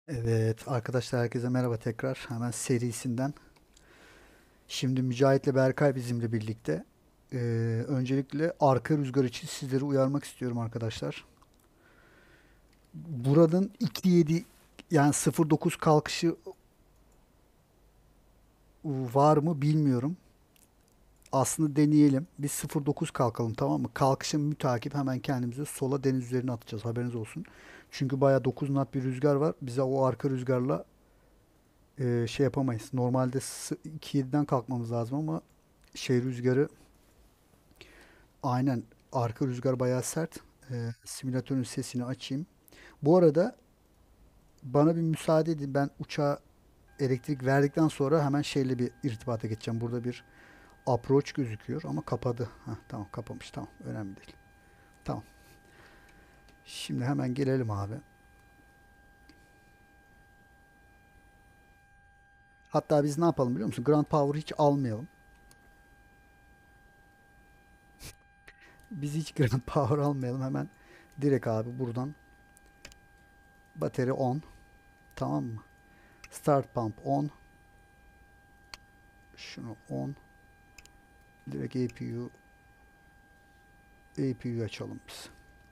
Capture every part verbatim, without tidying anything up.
Evet arkadaşlar, herkese merhaba tekrar. Hemen serisinden. Şimdi Mücahit'le Berkay bizimle birlikte. Ee, öncelikle arka rüzgar için sizleri uyarmak istiyorum arkadaşlar. Buranın iki yedi, yani sıfır dokuz kalkışı var mı bilmiyorum. Aslında deneyelim. Biz sıfır dokuz kalkalım, tamam mı? Kalkışın mütakip hemen kendimizi sola deniz üzerine atacağız, haberiniz olsun. Çünkü baya dokuz knot bir rüzgar var. Bize o arka rüzgarla e, şey yapamayız. Normalde iki yediden kalkmamız lazım ama şey rüzgarı, aynen, arka rüzgar bayağı sert. Ee, simülatörün sesini açayım. Bu arada bana bir müsaade edin. Ben uçağa elektrik verdikten sonra hemen şeyle bir irtibata geçeceğim. Burada bir approach gözüküyor ama kapadı. Heh, tamam, kapamış, tamam, önemli değil. Tamam. Şimdi hemen gelelim abi. Hatta biz ne yapalım biliyor musun? Grand Power hiç almayalım. Biz hiç Grand Power almayalım. Hemen direkt abi buradan battery on. Tamam mı? Start pump on. Şunu on. Direkt A P U A P U'yu açalım biz.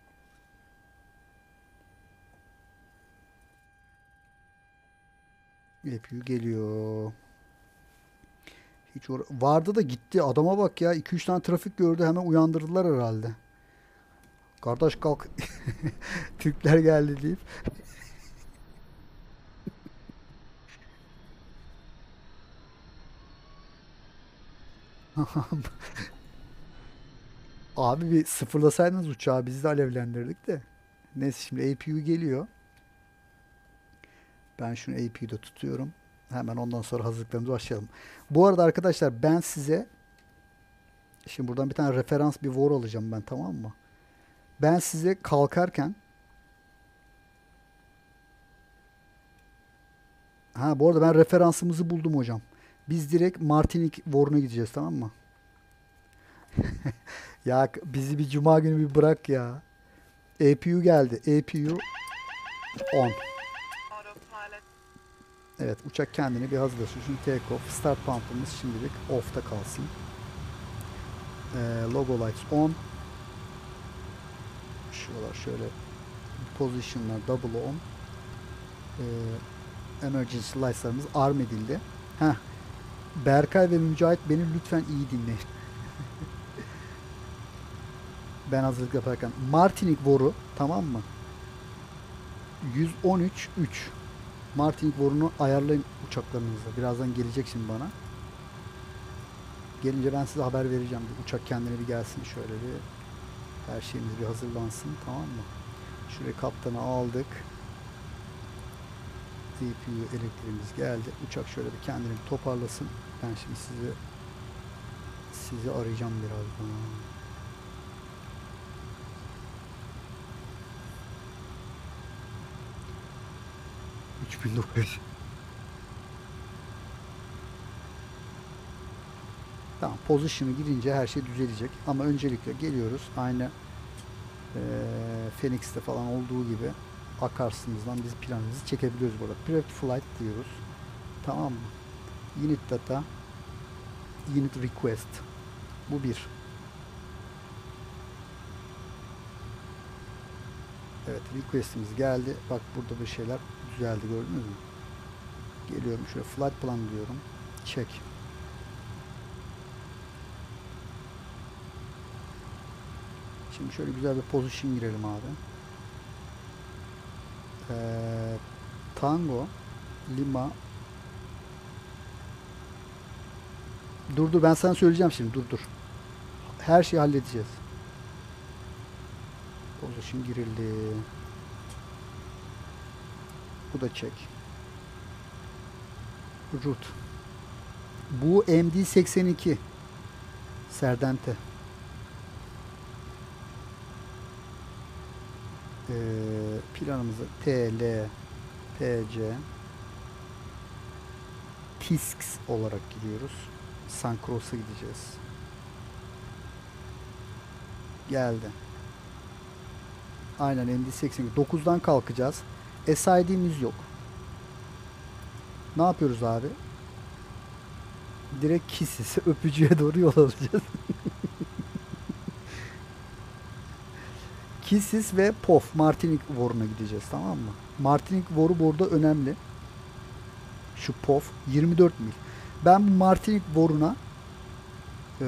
A P U geliyor. Hiç uğra- vardı da gitti. Adama bak ya. iki üç tane trafik gördü. Hemen uyandırdılar herhalde. Kardeş kalk. Türkler geldi deyip. Abi bir sıfırlasaydınız uçağı, biz de alevlendirdik de. Neyse, şimdi A P U geliyor. Ben şunu A P U'da tutuyorum. Hemen ondan sonra hazırlıklarımıza başlayalım. Bu arada arkadaşlar, ben size şimdi buradan bir tane referans bir war alacağım ben, tamam mı? Ben size kalkarken, ha bu arada ben referansımızı buldum hocam. Biz direkt Martinik Warren'a gideceğiz, tamam mı? Ya bizi bir cuma günü bir bırak ya. A P U geldi. A P U on. Evet, uçak kendini bir hazırlasın. Şimdi take off. Start pump'ımız şimdilik off'ta kalsın. Ee, logo lights on. Şuralar şöyle position'lar double on. Ee, emergency lights'larımız arm edildi. Heh. Berkay ve Mücahit, beni lütfen iyi dinleyin. Ben hazırlık yaparken. Martinik boru, tamam mı? yüz on üç üç. Martinik borunu ayarlayın uçaklarınızda. Birazdan gelecek şimdi bana. Gelince ben size haber vereceğim. Bir uçak kendine bir gelsin şöyle bir. Her şeyimiz bir hazırlansın, tamam mı? Şuraya kaptanı aldık. C P U elektriğimiz geldi. Uçak şöyle bir kendini bir toparlasın. Ben şimdi sizi sizi arayacağım birazdan. üç bin dokuz yüz. Tamam, position'ı girince her şey düzelecek. Ama öncelikle geliyoruz. Aynı eee Phoenix'te falan olduğu gibi akarsınızdan biz planımızı çekebiliyoruz burada. Prep flight diyoruz. Tamam mı? Unit data, unit request. Bu bir. Evet, request'imiz geldi. Bak burada bir şeyler düzeldi, gördünüz mü? Geliyorum şöyle flight plan diyorum. Check. Şimdi şöyle güzel bir position girelim abi. Ee, Tango, Lima. Dur dur, ben sana söyleyeceğim şimdi, dur dur. Her şeyi halledeceğiz. Position girildi. Bu da check. Root. Bu M D seksen iki. Serdente. Ee, planımızı T L T C Tisks olarak gidiyoruz. Sunkros'a gideceğiz. Geldi. Aynen, M D seksen iki. dokuzdan kalkacağız. S I D'miz yok. Ne yapıyoruz abi? Direkt Kisses öpücüğe doğru yol alacağız. Kisses ve Pof Martinik War'una gideceğiz, tamam mı? Martinik War'u burada önemli. Şu Pof yirmi dört mil. Ben bu Martinik War'una eee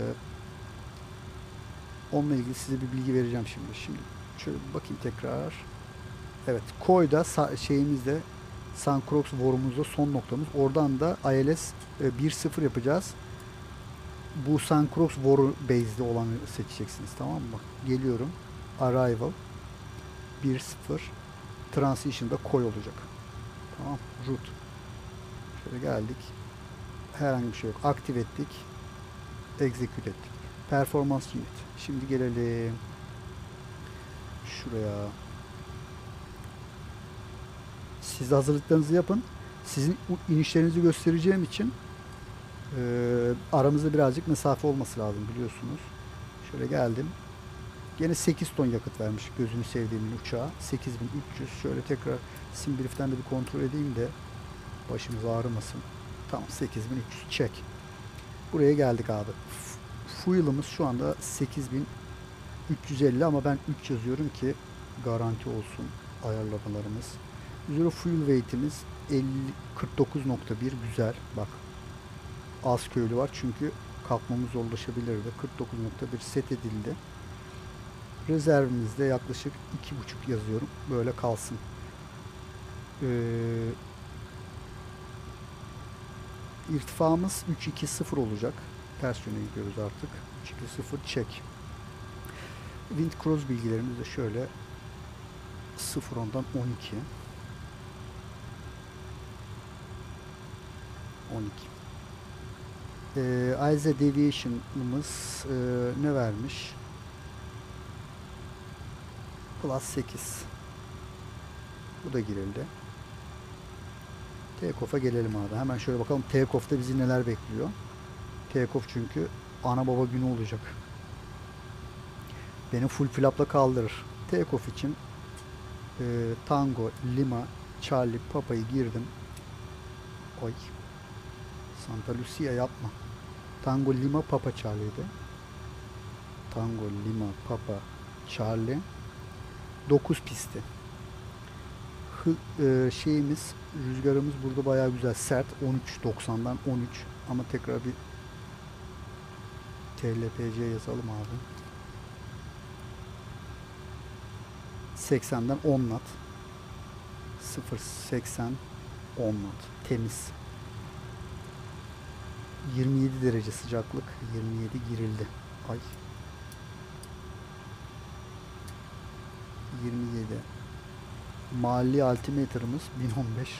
onunla ilgili size bir bilgi vereceğim şimdi. Şimdi şöyle bir bakayım tekrar. Evet, Koy'da şeyimizde Sun Crocs War'umuzda son noktamız. Oradan da I L S e, bir sıfır yapacağız. Bu Sun Crocs War base'de olanı seçeceksiniz, tamam mı? Geliyorum. Arrival bir sıfır, Transition'da Koy olacak. Tamam. Root. Şöyle geldik. Herhangi bir şey yok. Aktive ettik. Execute ettik. Performance Unit. Şimdi gelelim şuraya. Siz de hazırlıklarınızı yapın. Sizin inişlerinizi göstereceğim için e, aramızda birazcık mesafe olması lazım, biliyorsunuz. Şöyle geldim. Yine sekiz ton yakıt vermiş gözünü sevdiğimin uçağı. sekiz bin üç yüz. Şöyle tekrar SimBrief'ten de bir kontrol edeyim de başımız ağrımasın. Tamam, sekiz bin üç yüz çek. Buraya geldik abi. Fuel'ımız şu anda sekiz bin üç yüz elli ama ben üç yazıyorum ki garanti olsun ayarlamalarımız. Zero fuel weight'imiz elli, kırk dokuz nokta bir, güzel. Bak, az köylü var çünkü kalkmamız zorlaşabilirdi. kırk dokuz nokta bir set edildi. Rezervimizde yaklaşık iki buçuk yazıyorum. Böyle kalsın. Ee, irtifamız üç iki sıfır olacak. Ters yöne gidiyoruz artık. üç iki sıfır çek. Wind cross bilgilerimiz de şöyle sıfır ondan on iki. on iki. Ee, I Z deviation'ımız e, ne vermiş? Plus sekiz. Bu da girildi. Take-off'a gelelim abi. Hemen şöyle bakalım take-off'ta bizi neler bekliyor. Take-off çünkü ana baba günü olacak. Beni full flap'la kaldırır. Take-off için e, Tango, Lima, Charlie, Papa'yı girdim. Oy. Santa Lucia yapma. Tango, Lima, Papa, Charlie'de. Tango, Lima, Papa, Charlie. dokuz pisti. Hı, e, şeyimiz, rüzgarımız burada bayağı güzel, sert. on üç doksandan on üç, ama tekrar bir T L P C yazalım abi. seksenden on knot. sıfır seksen on knot. Temiz. yirmi yedi derece sıcaklık. yirmi yedi girildi. Ay. yirmi yedi. Mali altimeter'ımız bin on beş.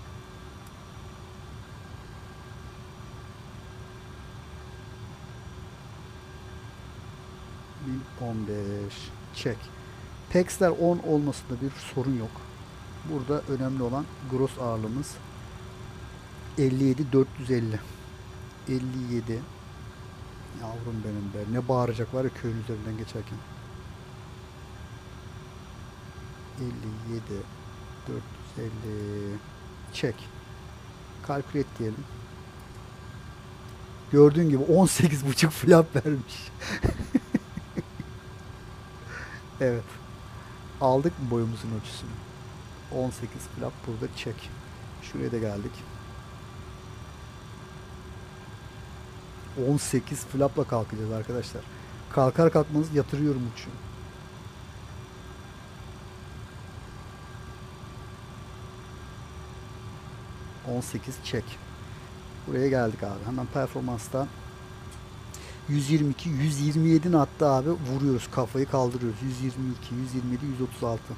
bin on beş. Çek. Pex'ler on olmasında bir sorun yok. Burada önemli olan gross ağırlığımız elli yedi dört yüz elli. elli yedi. Yavrum benim be. Ne bağıracak var ya köyün üzerinden geçerken. elli yedi dört yüz elli. Çek. Calculate diyelim. Gördüğün gibi on sekiz buçuk flap vermiş. Evet. Aldık mı boyumuzun ölçüsünü? on sekiz flap burada, çek. Şuraya da geldik. on sekiz flapla kalkacağız arkadaşlar. Kalkar kalkmanız yatırıyorum uçuyor. on sekiz çek. Buraya geldik abi. Hemen performanstan yüz yirmi iki yüz yirmi yedi hatta abi vuruyoruz, kafayı kaldırıyoruz. yüz yirmi iki yüz yirmi yedi yüz otuz altı.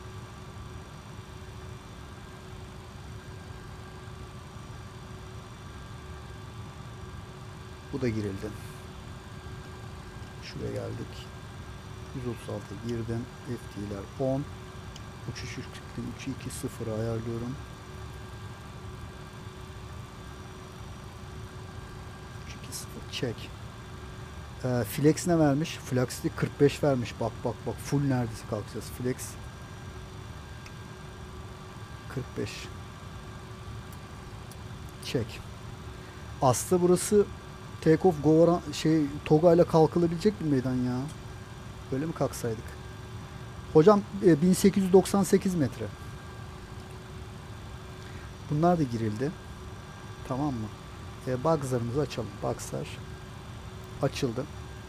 Bu da girildi. Şuraya geldik. yüz otuz altı girdim. F T'ler on. Uçuş çıktım. üç iki sıfır ayarlıyorum. üç iki sıfır çek. Ee, flex ne vermiş? Flex'te kırk beş vermiş. Bak bak bak. Full neredeyse kalkacağız. Flex kırk beş. Çek. Aslında burası Take off Govaran şey Toga ile kalkılabilecek bir meydan ya. Böyle mi kalksaydık? Hocam e, bin sekiz yüz doksan sekiz metre. Bunlar da girildi. Tamam mı? E, Bugs'larımızı açalım. Bugs'lar açıldı.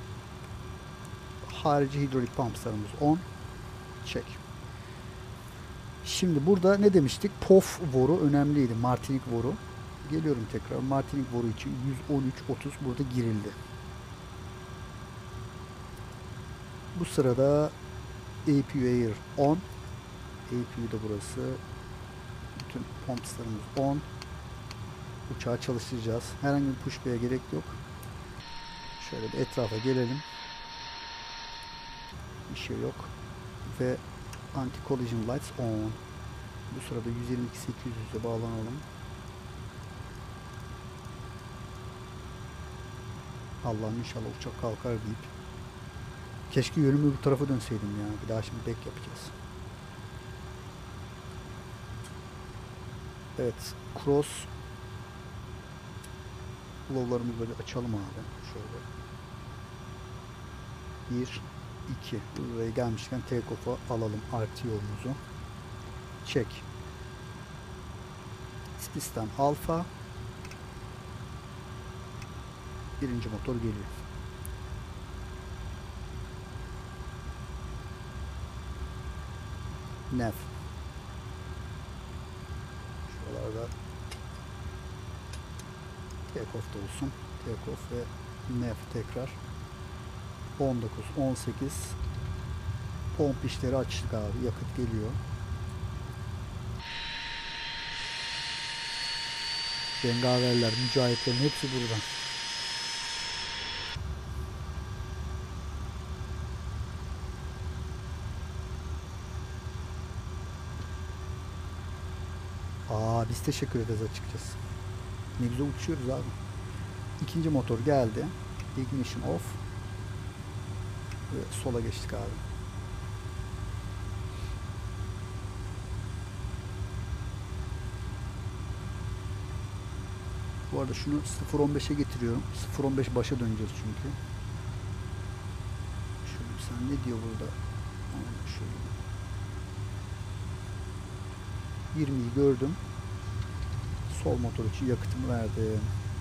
Harici hidrolik pumpslarımız on. Çek. Şimdi burada ne demiştik? P O F boru önemliydi. Martinik boru. Geliyorum tekrar. Martinik boru için yüz on üç otuz burada girildi. Bu sırada A P U Air on. A P U da burası. Bütün pumpslarımız on. Uçağı çalıştıracağız. Herhangi bir push bay'e gerek yok. Şöyle bir etrafa gelelim. Bir şey yok. Ve anti-collision lights on. Bu sırada yüz yirmi iki sekiz yüze bağlanalım. Allah'ım inşallah uçak kalkar deyip. Keşke yönümü bu tarafa dönseydim ya. Bir daha şimdi back yapacağız. Evet. Cross flow'larımızı böyle açalım abi. Şöyle. Bir, iki. Buraya gelmişken take off'a alalım R T O'muzu. Çek. Sistem alfa. Birinci motor geliyor. Nav. Şuralarda take off da olsun. Take off ve nav tekrar. on dokuz on sekiz pomp işleri açtık abi. Yakıt geliyor. Cengaverler, mücahitlerin hepsi burada. Aa, biz teşekkür ederiz açıkçası. Ne güzel uçuyoruz abi. İkinci motor geldi. Ignition off. Ve sola geçtik abi. Bu arada şunu sıfır on beşe getiriyorum. sıfır on beş başa döneceğiz çünkü. Şöyle sen ne diyor burada? Şöyle. yirmiyi gördüm. Sol motor için yakıtımı verdim.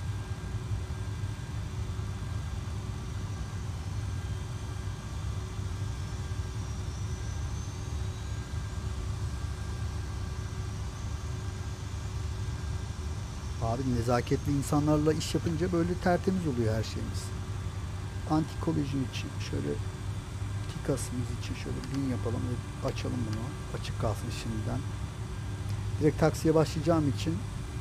Abi nezaketli insanlarla iş yapınca böyle tertemiz oluyor her şeyimiz. Anti-collision için şöyle tikasımız için şöyle bin yapalım ve açalım bunu. Açık kalsın şimdiden. Direkt taksiye başlayacağım için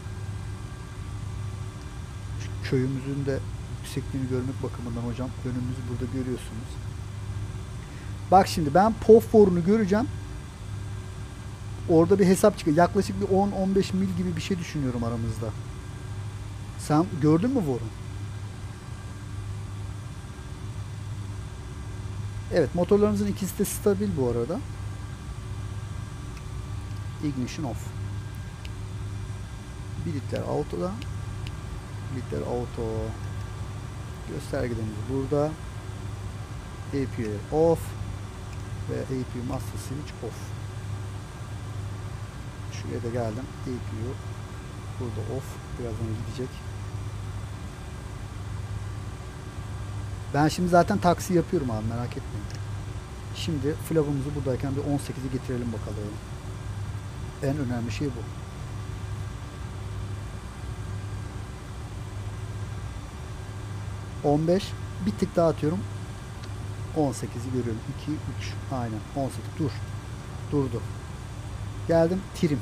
şu köyümüzün de yüksekliğini görmek bakımından hocam önümüzü burada görüyorsunuz. Bak şimdi ben P O F borunu göreceğim. Orada bir hesap çıkıyor. Yaklaşık bir on on beş mil gibi bir şey düşünüyorum aramızda. Sen gördün mü boru? Evet, motorlarımızın ikisi de stabil bu arada. Ignition off. Bilitler auto'da. Bilitler auto. Göstergelerimiz burada. A P U off. Ve A P U master switch off. Şuraya da geldim. A P U burada off. Birazdan gidecek. Ben şimdi zaten taksi yapıyorum abi, merak etmeyin. Şimdi flagımızı buradayken bir on sekizi getirelim bakalım. En önemli şey bu. on beş bir tık daha atıyorum. on sekizi görüyorum. iki üç aynen on sekiz dur. Durdu. Geldim trim.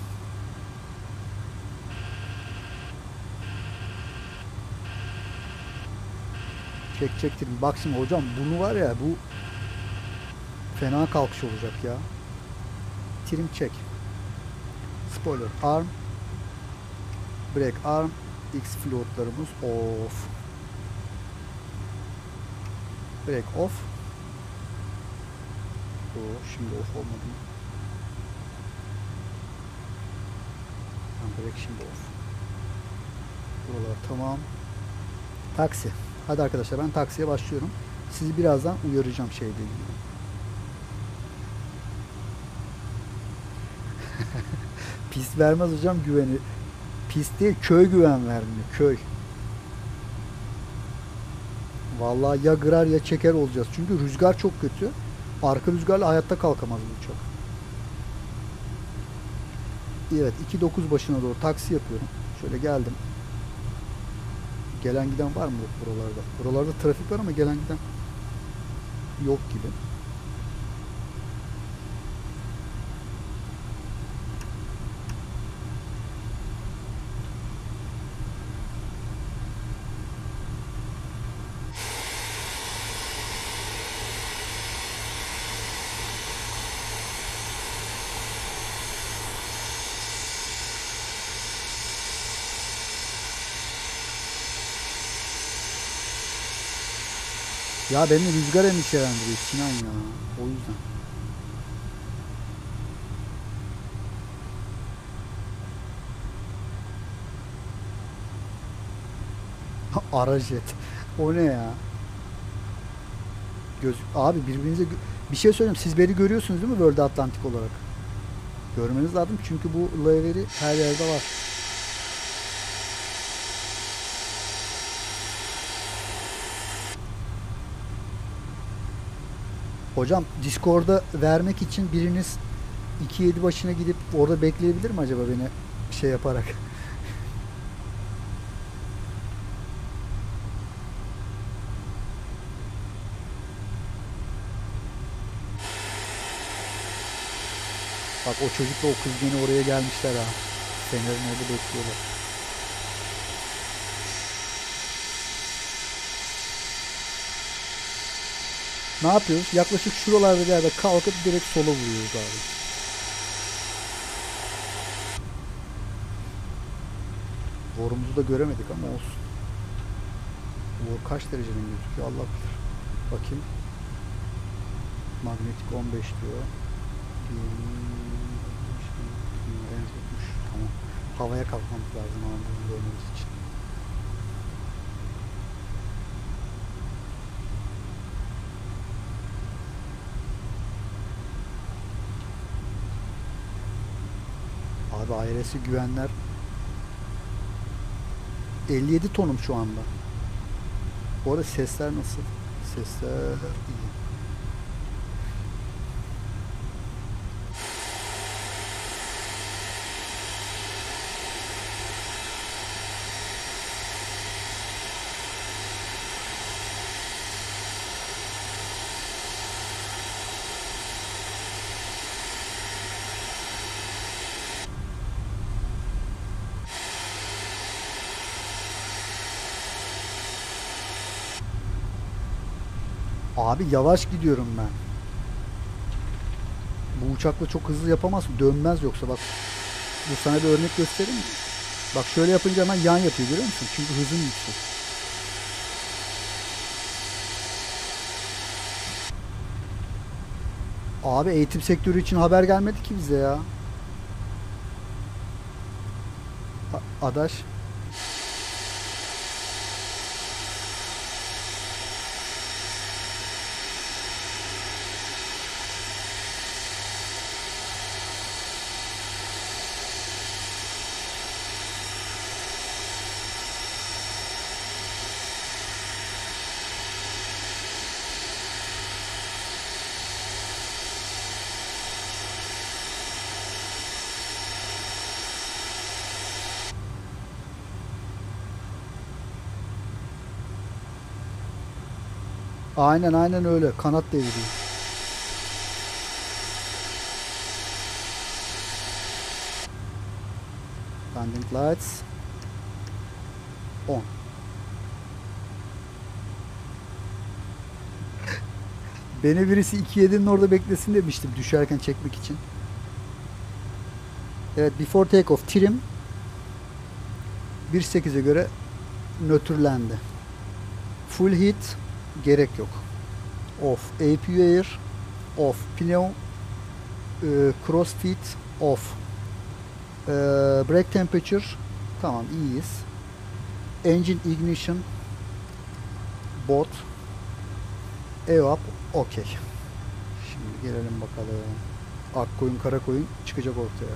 Çek çek trim. Bak şimdi hocam bunu var ya, bu fena kalkış olacak ya. Trim çek. Spoiler arm. Brake arm. X floatlarımız off. Brake off. O şimdi off olmadı mı? Brake şimdi off. Buralar tamam. Taksi. Hadi arkadaşlar ben taksiye başlıyorum. Sizi birazdan uyaracağım şeyle ilgili. Pist vermez hocam güveni. Pist değil köy güven vermiyor. Köy. Vallahi ya kırar ya çeker olacağız. Çünkü rüzgar çok kötü. Arka rüzgarla hayatta kalkamaz bu uçak. Evet iki dokuz başına doğru taksi yapıyorum. Şöyle geldim. Gelen giden var mı buralarda? Buralarda trafik var ama gelen giden yok gibi. Ya beni rüzgar endişelendiriyor Sinan ya. O yüzden. Arajet. O ne ya? Göz abi birbirinize gö- bir şey söyleyeyim. Siz beni görüyorsunuz değil mi World Atlantic olarak? Görmeniz lazım çünkü bu layeveri her yerde var. Hocam Discord'da vermek için biriniz iki yedi başına gidip orada bekleyebilir mi acaba beni şey yaparak? Bak o çocukla o kız gene oraya gelmişler ha. Fener'in orada bekliyorlar. Ne yapıyoruz? Yaklaşık şuralarda bir yerde kalkıp direkt sola vuruyoruz abi. Borumuzu da göremedik ama olsun. Bor kaç dereceden gözüküyor Allah bilir. Bakayım. Manyetik on beş diyor. Tamam. Havaya kalkmamız lazım anlamını görmemiz için. Abi I R S'i güvenler elli yedi tonum şu anda. Bu arada sesler nasıl? Sesler iyi. Abi yavaş gidiyorum ben. Bu uçakla çok hızlı yapamaz. Dönmez yoksa bak. Bu sana bir örnek göstereyim mi? Bak şöyle yapınca hemen yan yapıyor görüyor musun? Çünkü hızın yüksek. Abi eğitim sektörü için haber gelmedi ki bize ya. A- Adaş. Aynen aynen öyle. Kanat deviriyor. Landing lights on. Beni birisi iki yedinin orada beklesin demiştim düşerken çekmek için. Evet before takeoff trim bir sekize göre nötrlendi. Full heat gerek yok. Off. A P U air off. Pneu e, cross feed off. E, brake temperature tamam iyiyiz. Engine ignition. Bot. E O A. Okey. Şimdi gelelim bakalım. Ak koyun kara koyun çıkacak ortaya.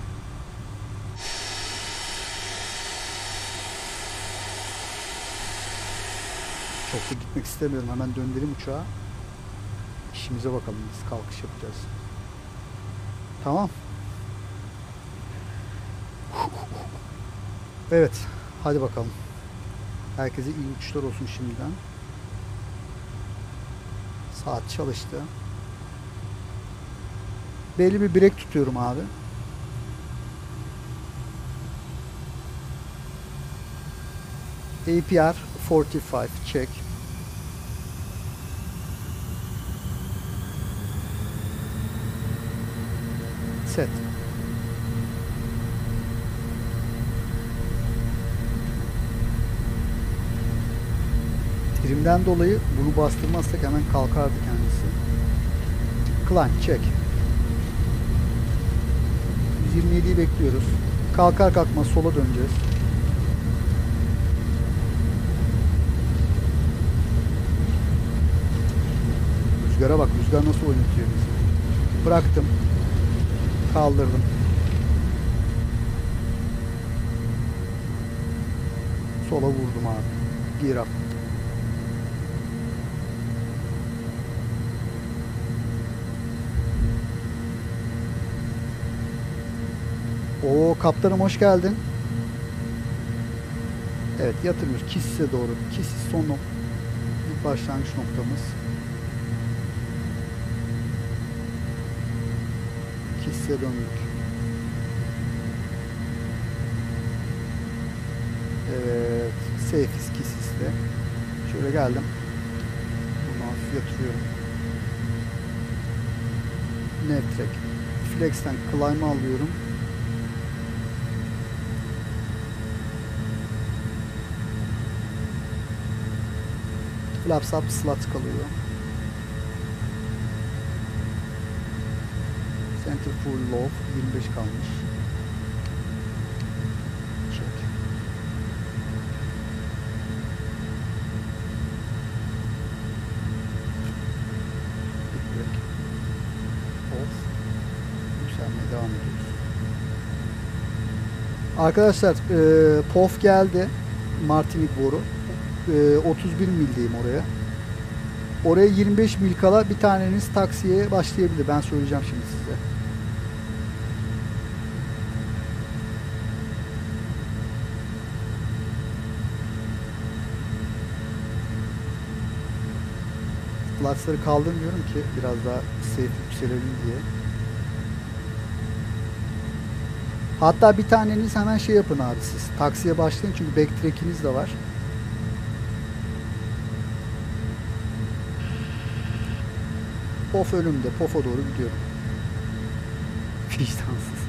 Çok da gitmek istemiyorum. Hemen döndürelim uçağı. İşimize bakalım. Biz kalkış yapacağız. Tamam. Evet. Hadi bakalım. Herkese iyi uçuşlar olsun şimdiden. Saat çalıştı. Belli bir break tutuyorum abi. A P R kırk beş check. Set. Trimden dolayı bunu bastırmazsak hemen kalkardı kendisi. Climb check. yüz yirmi yediyi bekliyoruz. Kalkar kalkmaz sola döneceğiz. Rüzgara bak, rüzgar nasıl oynatıyor bizi. Bıraktım. Kaldırdım. Sola vurdum abi. Gear up. Oo kaptanım hoş geldin. Evet yatırıyoruz. Kiss'e doğru. Kiss son ilk başlangıç noktamız. Kiss'e döndük. Evet. Safe'iz Kiss'te. Şöyle geldim. Bunu hafif yatırıyorum. Nevtrek. Flex'ten climb'ı alıyorum. Flaps up slot kalıyor. Center full low yirmi beş kalmış. Check. Break. Off. Yükselmeye devam ediyoruz. Arkadaşlar e, P O F geldi. Martinik boru. otuz bir mil diyeyim oraya. Oraya yirmi beş mil kala bir taneniz taksiye başlayabilir. Ben söyleyeceğim şimdi size. Flatsları kaldırmıyorum ki biraz daha safe yükselelim diye. Hatta bir taneniz hemen şey yapın abi siz. Taksiye başlayın çünkü backtrack'iniz de var. P O F önümde. P O F'a doğru gidiyorum. Vicdansız.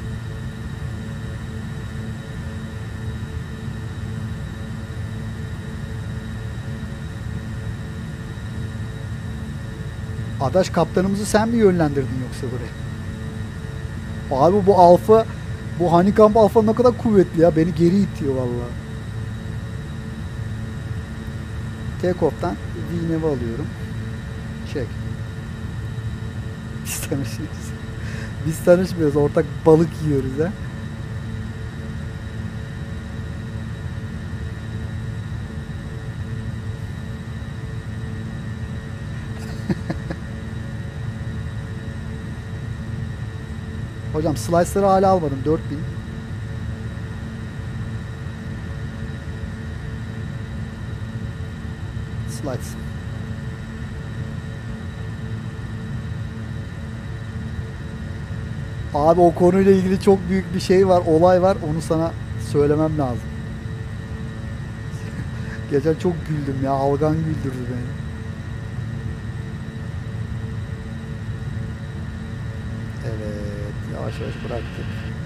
Adaş kaptanımızı sen mi yönlendirdin yoksa buraya? Abi bu alfa, bu Honeycomb alfa ne kadar kuvvetli ya. Beni geri itiyor vallahi. Take-off'tan V N V'i alıyorum. Check. Biz tanışıyoruz. Biz tanışmıyoruz. Ortak balık yiyoruz ha. Hocam slice'ları hala almadım. dört bin. Slides. Abi o konuyla ilgili çok büyük bir şey var, olay var. Onu sana söylemem lazım. Geçen çok güldüm ya. Algan güldürdü beni. Evet. Yavaş yavaş bıraktık.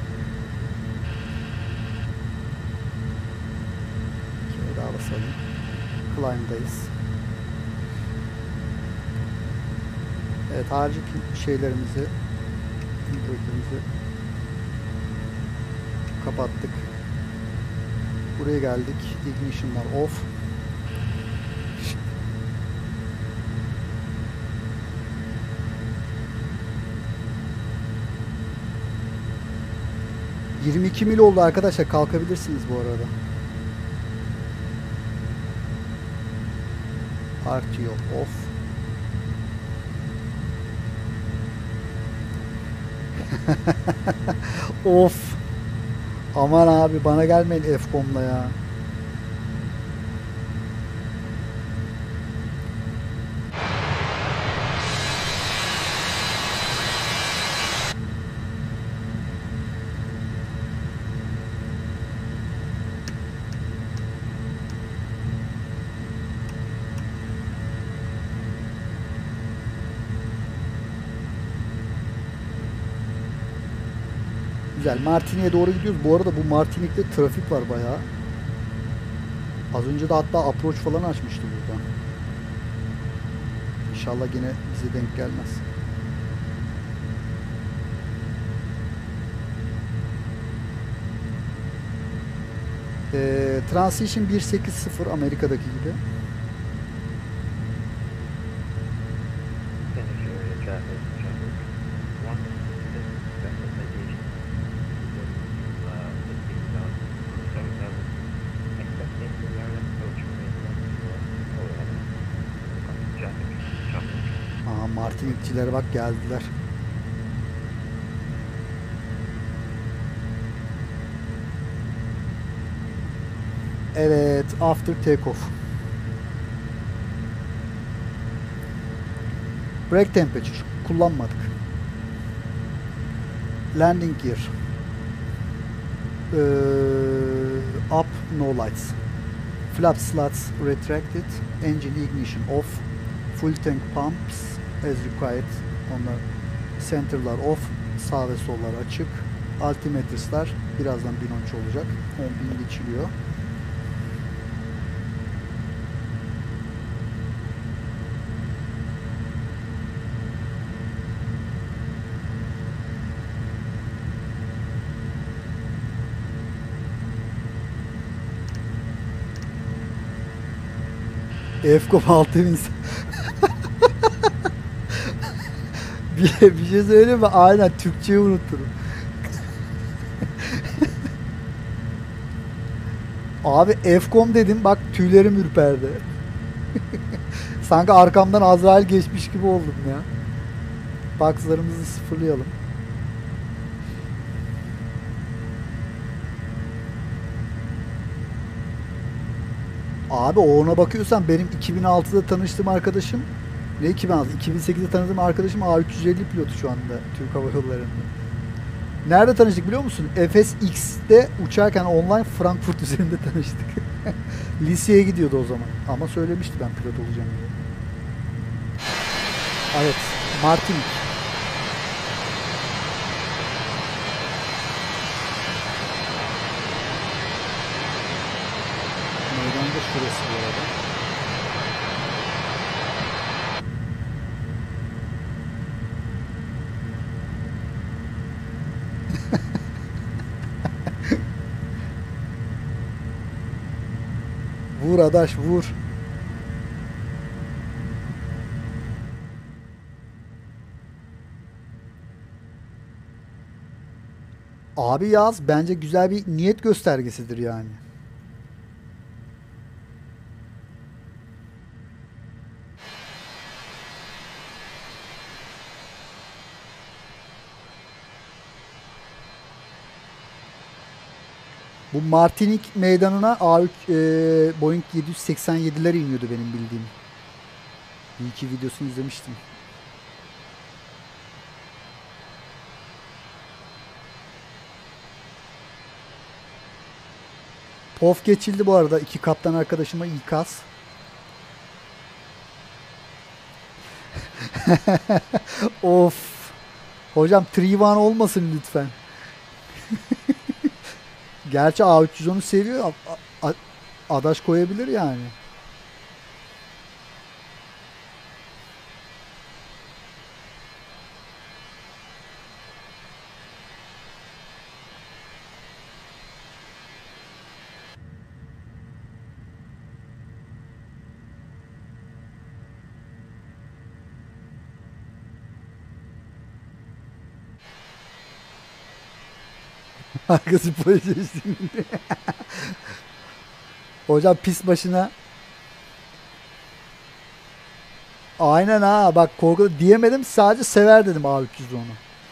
Şöyle daha basalım. Climb'dayız. Evet, harici şeylerimizi, inverterimizi kapattık. Buraya geldik. Ignition'lar off. yirmi iki mil oldu arkadaşlar. Kalkabilirsiniz bu arada. Artıyor. Off. Of. Aman abi bana gelmeyin F COM'la ya. Güzel. Martini'ye doğru gidiyoruz. Bu arada bu Martinik'te trafik var bayağı. Az önce de hatta approach falan açmıştı burada. İnşallah yine bize denk gelmez. Ee, Transition bir sekiz sıfır Amerika'daki gibi. Aa, Martinikçilere bak geldiler. Evet, after takeoff. Brake temperature kullanmadık. Landing gear. Ee, up, no lights. Flap slots retracted. Engine ignition off. Full tank pumps as required. Onlar center'lar off. Sağ ve sollar açık. Altimetres'lar birazdan bin on üç olacak. on bin geçiliyor. F COM altı bin. bir, bir şey söyleyeyim mi? Aynen Türkçeyi unuturum. Abi F COM dedim bak tüylerim ürperdi. Sanki arkamdan Azrail geçmiş gibi oldum ya. Box'larımızı sıfırlayalım. Abi ona bakıyorsan benim iki bin altıda tanıştığım arkadaşım ne iki bin altı iki bin sekizde tanıdığım arkadaşım A üç yüz elli pilotu şu anda Türk Hava Yolları'nda. Nerede tanıştık biliyor musun? F S X'te uçarken online Frankfurt üzerinde tanıştık. Liseye gidiyordu o zaman. Ama söylemişti ben pilot olacağım diye. Evet. Martinik. Meydanda şurası bu arada. Vur adaş vur. Abi yaz bence güzel bir niyet göstergesidir yani. Bu Martinik meydanına A üç, e, Boeing yedi yüz seksen yediler iniyordu benim bildiğim. Bir iki videosunu izlemiştim. Pof geçildi bu arada. İki kaptan arkadaşıma ikaz. Of. Hocam üç bir olmasın lütfen. Gerçi A üç yüz onu seviyor. A- a- adaş koyabilir yani. Arkası proje üstünde. Hocam pis başına. Aynen ha, bak korku diyemedim, sadece sever dedim A üç yüz onu.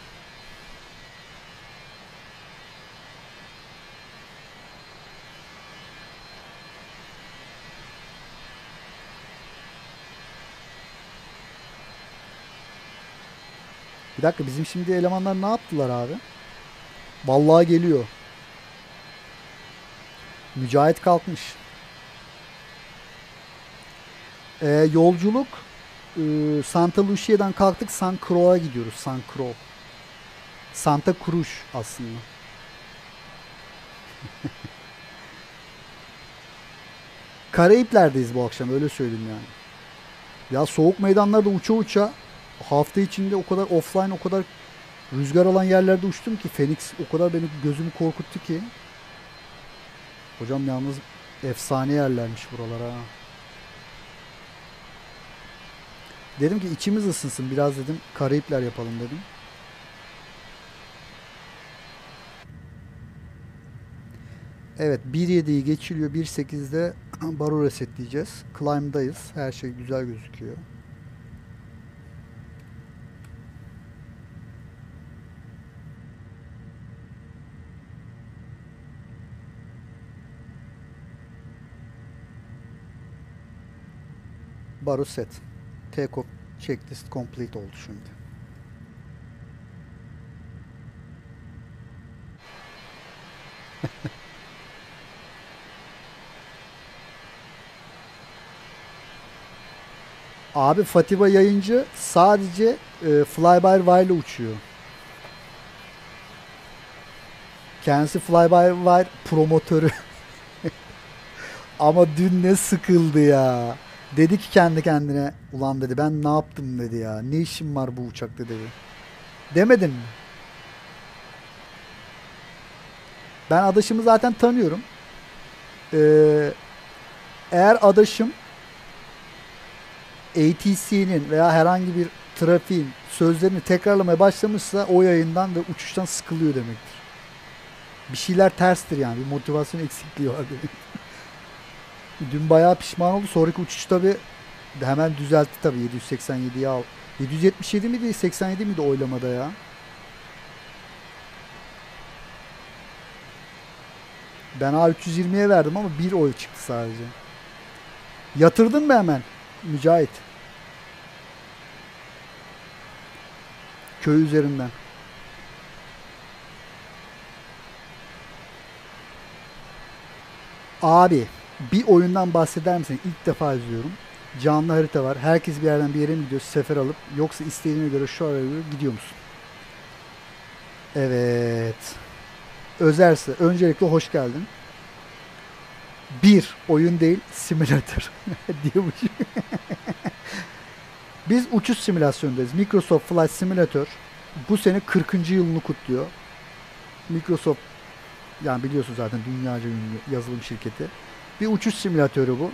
Bir dakika, bizim şimdi elemanlar ne yaptılar abi? Vallahi geliyor. Mücahit kalkmış. Ee, yolculuk e, Santa Lucia'dan kalktık, San Croix'a gidiyoruz. San Croix. Santa Cruz aslında. Karayipler'deyiz bu akşam, öyle söyleyeyim yani. Ya soğuk meydanlarda uça uça hafta içinde o kadar offline, o kadar rüzgar alan yerlerde uçtum ki Phoenix o kadar beni, gözümü korkuttu ki. Hocam yalnız efsane yerlermiş buralara. Dedim ki içimiz ısınsın biraz, dedim Karayipler yapalım dedim. Evet, bir yediyi geçiliyor, bir sekizde baro resetleyeceğiz. Climb'dayız, her şey güzel gözüküyor. Baro set. Take off checklist complete oldu şimdi. Abi Fatiba yayıncı sadece e, fly-by-wire ile uçuyor. Kendisi fly-by-wire promotörü. Ama dün ne sıkıldı ya. Dedi ki kendi kendine, ulan dedi ben ne yaptım dedi ya. Ne işim var bu uçakta dedi. Demedin mi? Ben adaşımı zaten tanıyorum. Ee, eğer adaşım A T C'nin veya herhangi bir trafiğin sözlerini tekrarlamaya başlamışsa o yayından ve uçuştan sıkılıyor demektir. Bir şeyler terstir yani. Bir motivasyon eksikliği var benim. Dün bayağı pişman oldu. Sonraki uçuş tabi hemen düzeltti tabi. yedi yüz seksen yediye al. yedi yüz yetmiş yedi miydi? seksen yedi miydi oylamada ya? Ben A üç yüz yirmiye verdim ama bir oy çıktı sadece. Yatırdın mı hemen Mücahit? Köy üzerinden. Abi bir oyundan bahseder misin? İlk defa izliyorum. Canlı harita var. Herkes bir yerden bir yere mi gidiyor? Sefer alıp, yoksa istediğine göre şu araya göre gidiyor musun? Evet. Özerse öncelikle hoş geldin. Bir oyun değil, simülatör diyormuş. Biz uçuş simülasyondayız. Microsoft Flight Simulator bu sene kırkıncı yılını kutluyor. Microsoft, yani biliyorsun zaten, dünyaca ünlü yazılım şirketi. Bir uçuş simülatörü bu.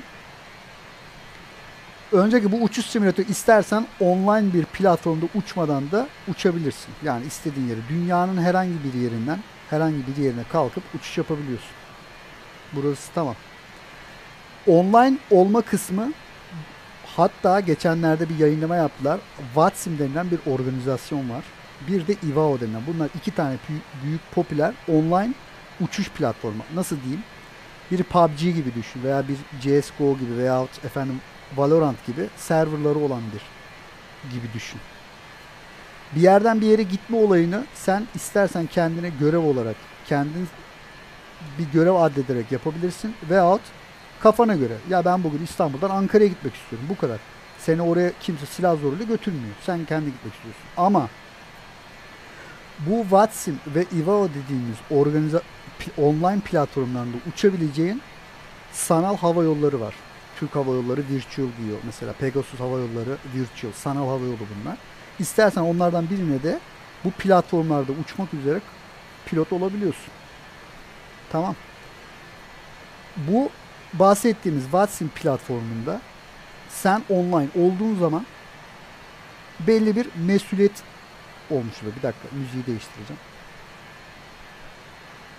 Önceki bu uçuş simülatörü istersen online bir platformda uçmadan da uçabilirsin. Yani istediğin yere, dünyanın herhangi bir yerinden herhangi bir yerine kalkıp uçuş yapabiliyorsun. Burası tamam. Online olma kısmı, hatta geçenlerde bir yayınlama yaptılar. Vatsim denilen bir organizasyon var. Bir de Ivao denilen. Bunlar iki tane büyük popüler online uçuş platformu. Nasıl diyeyim? Bir P U B G gibi düşün veya bir C S G O gibi veyahut efendim Valorant gibi serverları olan bir gibi düşün. Bir yerden bir yere gitme olayını sen istersen kendine görev olarak, kendin bir görev addederek yapabilirsin veyahut kafana göre, ya ben bugün İstanbul'dan Ankara'ya gitmek istiyorum, bu kadar. Seni oraya kimse silah zoruyla götürmüyor. Sen kendi gitmek istiyorsun. Ama bu Vatsim ve Ivao dediğimiz organiza online platformlarında uçabileceğin sanal hava yolları var. Türk Hava Yolları Virtual diyor. Mesela Pegasus Hava Yolları Virtual. Sanal hava yolu bunlar. İstersen onlardan birine de bu platformlarda uçmak üzere pilot olabiliyorsun. Tamam. Bu bahsettiğimiz Vatsim platformunda sen online olduğun zaman belli bir mesuliyet olmuş oluyor. Bir dakika, müziği değiştireceğim.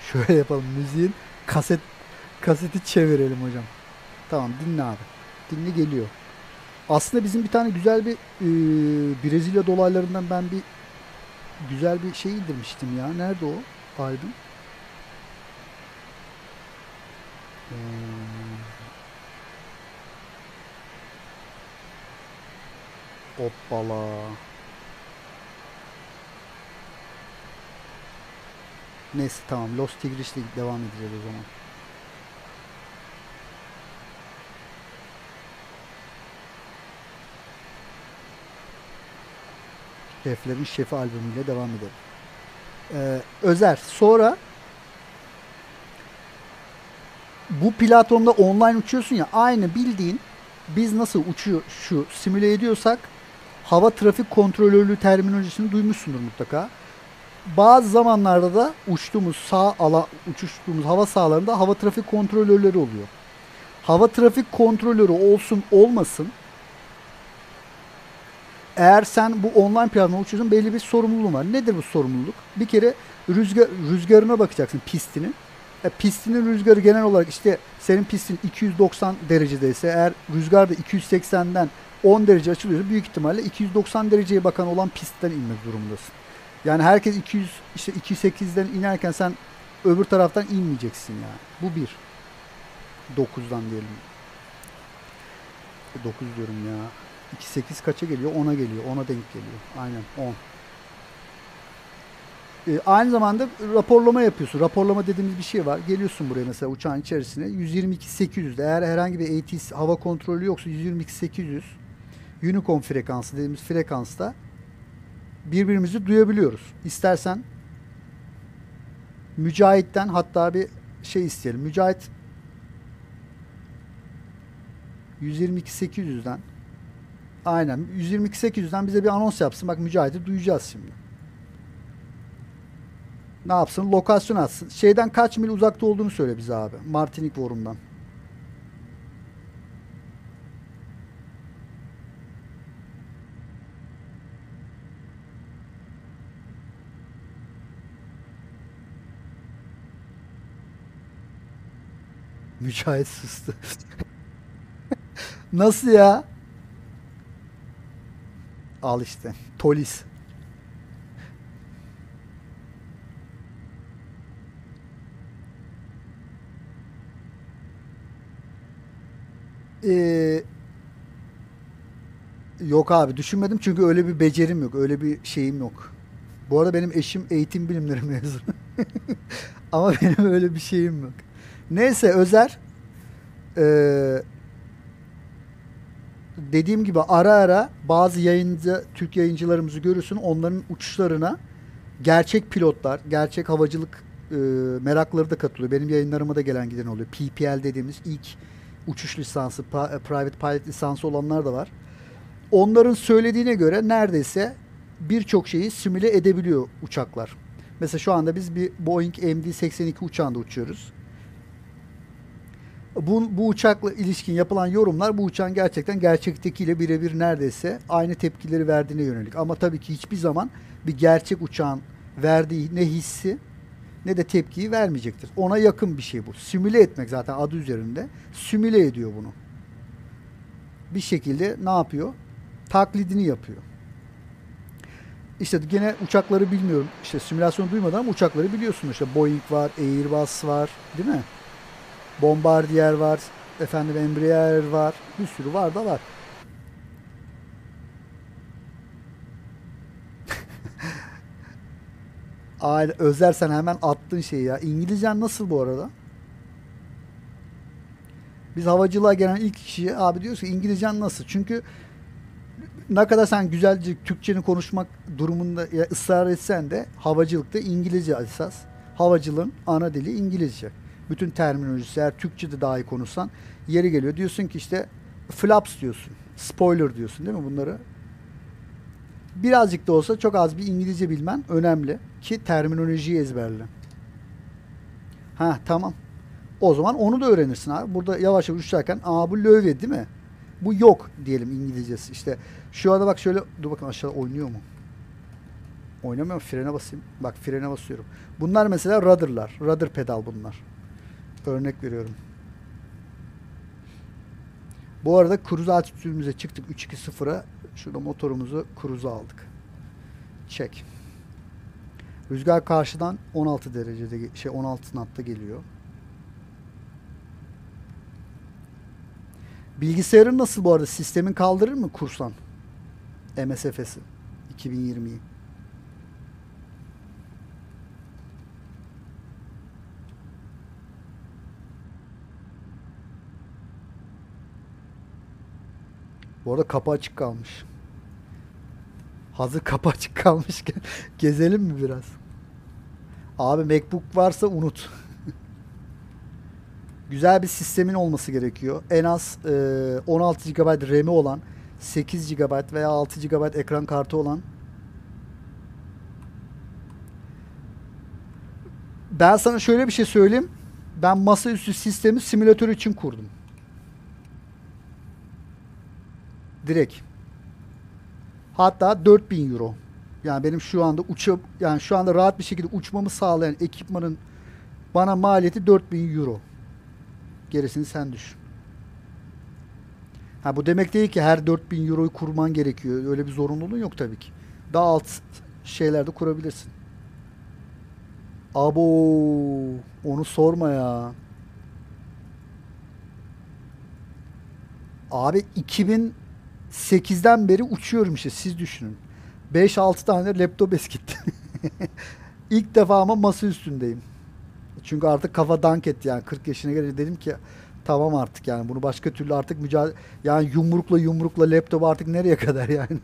Şöyle yapalım. Müziğin kaset kaseti çevirelim hocam. Tamam dinle abi. Dinle geliyor. Aslında bizim bir tane güzel bir e, Brezilya dolaylarından ben bir güzel bir şey indirmiştim ya. Nerede o albüm? Hmm, hoppala. Neyse tamam. Los Tigris'le devam edeceğiz o zaman. Şeflerin Şefi albümüyle devam edelim. Ee, Özer. Sonra bu platformda online uçuyorsun ya, aynı bildiğin biz nasıl uçuyor şu simüle ediyorsak hava trafik kontrolörlüğü terminolojisini duymuşsundur mutlaka. Bazı zamanlarda da uçtuğumuz sağ ala uçuştuğumuz hava sahalarında hava trafik kontrolörleri oluyor. Hava trafik kontrolörü olsun olmasın, eğer sen bu online platformda uçuyorsun belli bir sorumluluğun var. Nedir bu sorumluluk? Bir kere rüzgar, rüzgarına bakacaksın pistinin. E, pistinin rüzgarı genel olarak işte senin pistin iki yüz doksan derecedeyse, eğer rüzgar da iki yüz seksenden on derece açılıyorsa büyük ihtimalle iki yüz doksan dereceye bakan olan pistten inmek durumundasın. Yani herkes iki yüz işte iki yüz sekizden inerken sen öbür taraftan inmeyeceksin yani. Bu bir. dokuzdan diyelim. dokuz diyorum ya. iki virgül sekiz kaça geliyor? ona geliyor. ona denk geliyor. Aynen on. Ee, aynı zamanda raporlama yapıyorsun. Raporlama dediğimiz bir şey var. Geliyorsun buraya mesela uçağın içerisine. yüz yirmi iki sekiz yüzde. Eğer herhangi bir A T C hava kontrolü yoksa yüz yirmi iki sekiz yüz Unicom frekansı dediğimiz frekansta birbirimizi duyabiliyoruz. İstersen Mücahit'ten hatta bir şey isteyelim. Mücahit yüz yirmi iki sekiz yüzden, aynen yüz yirmi iki sekiz yüzden bize bir anons yapsın. Bak Mücahit'i duyacağız şimdi. Ne yapsın? Lokasyon atsın. Şeyden kaç mil uzakta olduğunu söyle bize abi. Martinik Forum'dan. Mücahit sustu. Nasıl ya? Al işte. Polis. Ee, Yok abi düşünmedim çünkü öyle bir becerim yok. Öyle bir şeyim yok. Bu arada benim eşim eğitim bilimleri mezunu. Ama benim öyle bir şeyim yok. Neyse Özer, ee, dediğim gibi ara ara bazı yayıncı Türk yayıncılarımızı görürsün. Onların uçuşlarına gerçek pilotlar, gerçek havacılık e, merakları da katılıyor. Benim yayınlarıma da gelen giden oluyor. P P L dediğimiz ilk uçuş lisansı, pa- private pilot lisansı olanlar da var. Onların söylediğine göre neredeyse birçok şeyi simüle edebiliyor uçaklar. Mesela şu anda biz bir Boeing M D seksen iki uçağında uçuyoruz. Bu, bu uçakla ilişkin yapılan yorumlar bu uçağın gerçekten gerçektekiyle birebir neredeyse aynı tepkileri verdiğine yönelik. Ama tabii ki hiçbir zaman bir gerçek uçağın verdiği ne hissi ne de tepkiyi vermeyecektir. Ona yakın bir şey bu. Simüle etmek zaten adı üzerinde. Simüle ediyor bunu. Bir şekilde ne yapıyor? Taklidini yapıyor. İşte gene uçakları bilmiyorum. İşte simülasyonu duymadan ama uçakları biliyorsun. İşte Boeing var, Airbus var, değil mi? Bombardier var, efendim Embraer var. Bir sürü var da var. Aynen, Özler sen hemen attın şeyi ya. İngilizcen nasıl bu arada? Biz havacılığa gelen ilk kişiye abi diyoruz ki İngilizcen nasıl? Çünkü ne kadar sen güzelce Türkçeni konuşmak durumunda ya ısrar etsen de havacılıkta İngilizce esas. Havacılığın ana dili İngilizce. Bütün terminolojisi eğer Türkçe'de dahi konuşsan yeri geliyor. Diyorsun ki işte flaps diyorsun. Spoiler diyorsun değil mi bunları? Birazcık da olsa çok az bir İngilizce bilmen önemli ki terminolojiyi ezberle. Ha tamam. O zaman onu da öğrenirsin abi. Burada yavaş yavaş uçarken aa bu lövye değil mi? Bu yok diyelim İngilizcesi. İşte şu anda bak şöyle dur bakın aşağıda oynuyor mu? Oynamıyorum. Frene basayım. Bak frene basıyorum. Bunlar mesela rudder'lar. Rudder pedal bunlar. Örnek veriyorum. Bu arada cruise altitude'ümüze çıktık. üç iki sıfıra. Şurada motorumuzu cruise'a aldık. Çek. Rüzgar karşıdan on altı derecede şey on altı knotta geliyor. Bilgisayarın nasıl bu arada? Sistemin kaldırır mı kursan? M S F S'i iki bin yirmiyi. Bu arada kapı açık kalmış. Hazır kapı açık kalmışken gezelim mi biraz? Abi MacBook varsa unut. Güzel bir sistemin olması gerekiyor. En az e, on altı gigabayt RAM'i olan, sekiz gigabayt veya altı gigabayt ekran kartı olan. Ben sana şöyle bir şey söyleyeyim. Ben masaüstü sistemi simülatör için kurdum. Direkt. Hatta dört bin euro. Yani benim şu anda uçup yani şu anda rahat bir şekilde uçmamı sağlayan ekipmanın bana maliyeti dört bin euro. Gerisini sen düşün. Ha bu demek değil ki her dört bin euroyu kurman gerekiyor. Öyle bir zorunluluğun yok tabii ki. Daha alt şeylerde kurabilirsin. Abo onu sorma ya. Abi iki bin sekizden beri uçuyorum işte siz düşünün. beş altı tane laptop eskitti. İlk defa ama masa üstündeyim. Çünkü artık kafa dank etti yani kırk yaşına gelince dedim ki tamam artık yani bunu başka türlü artık mücadele yani yumrukla yumrukla laptop artık nereye kadar yani.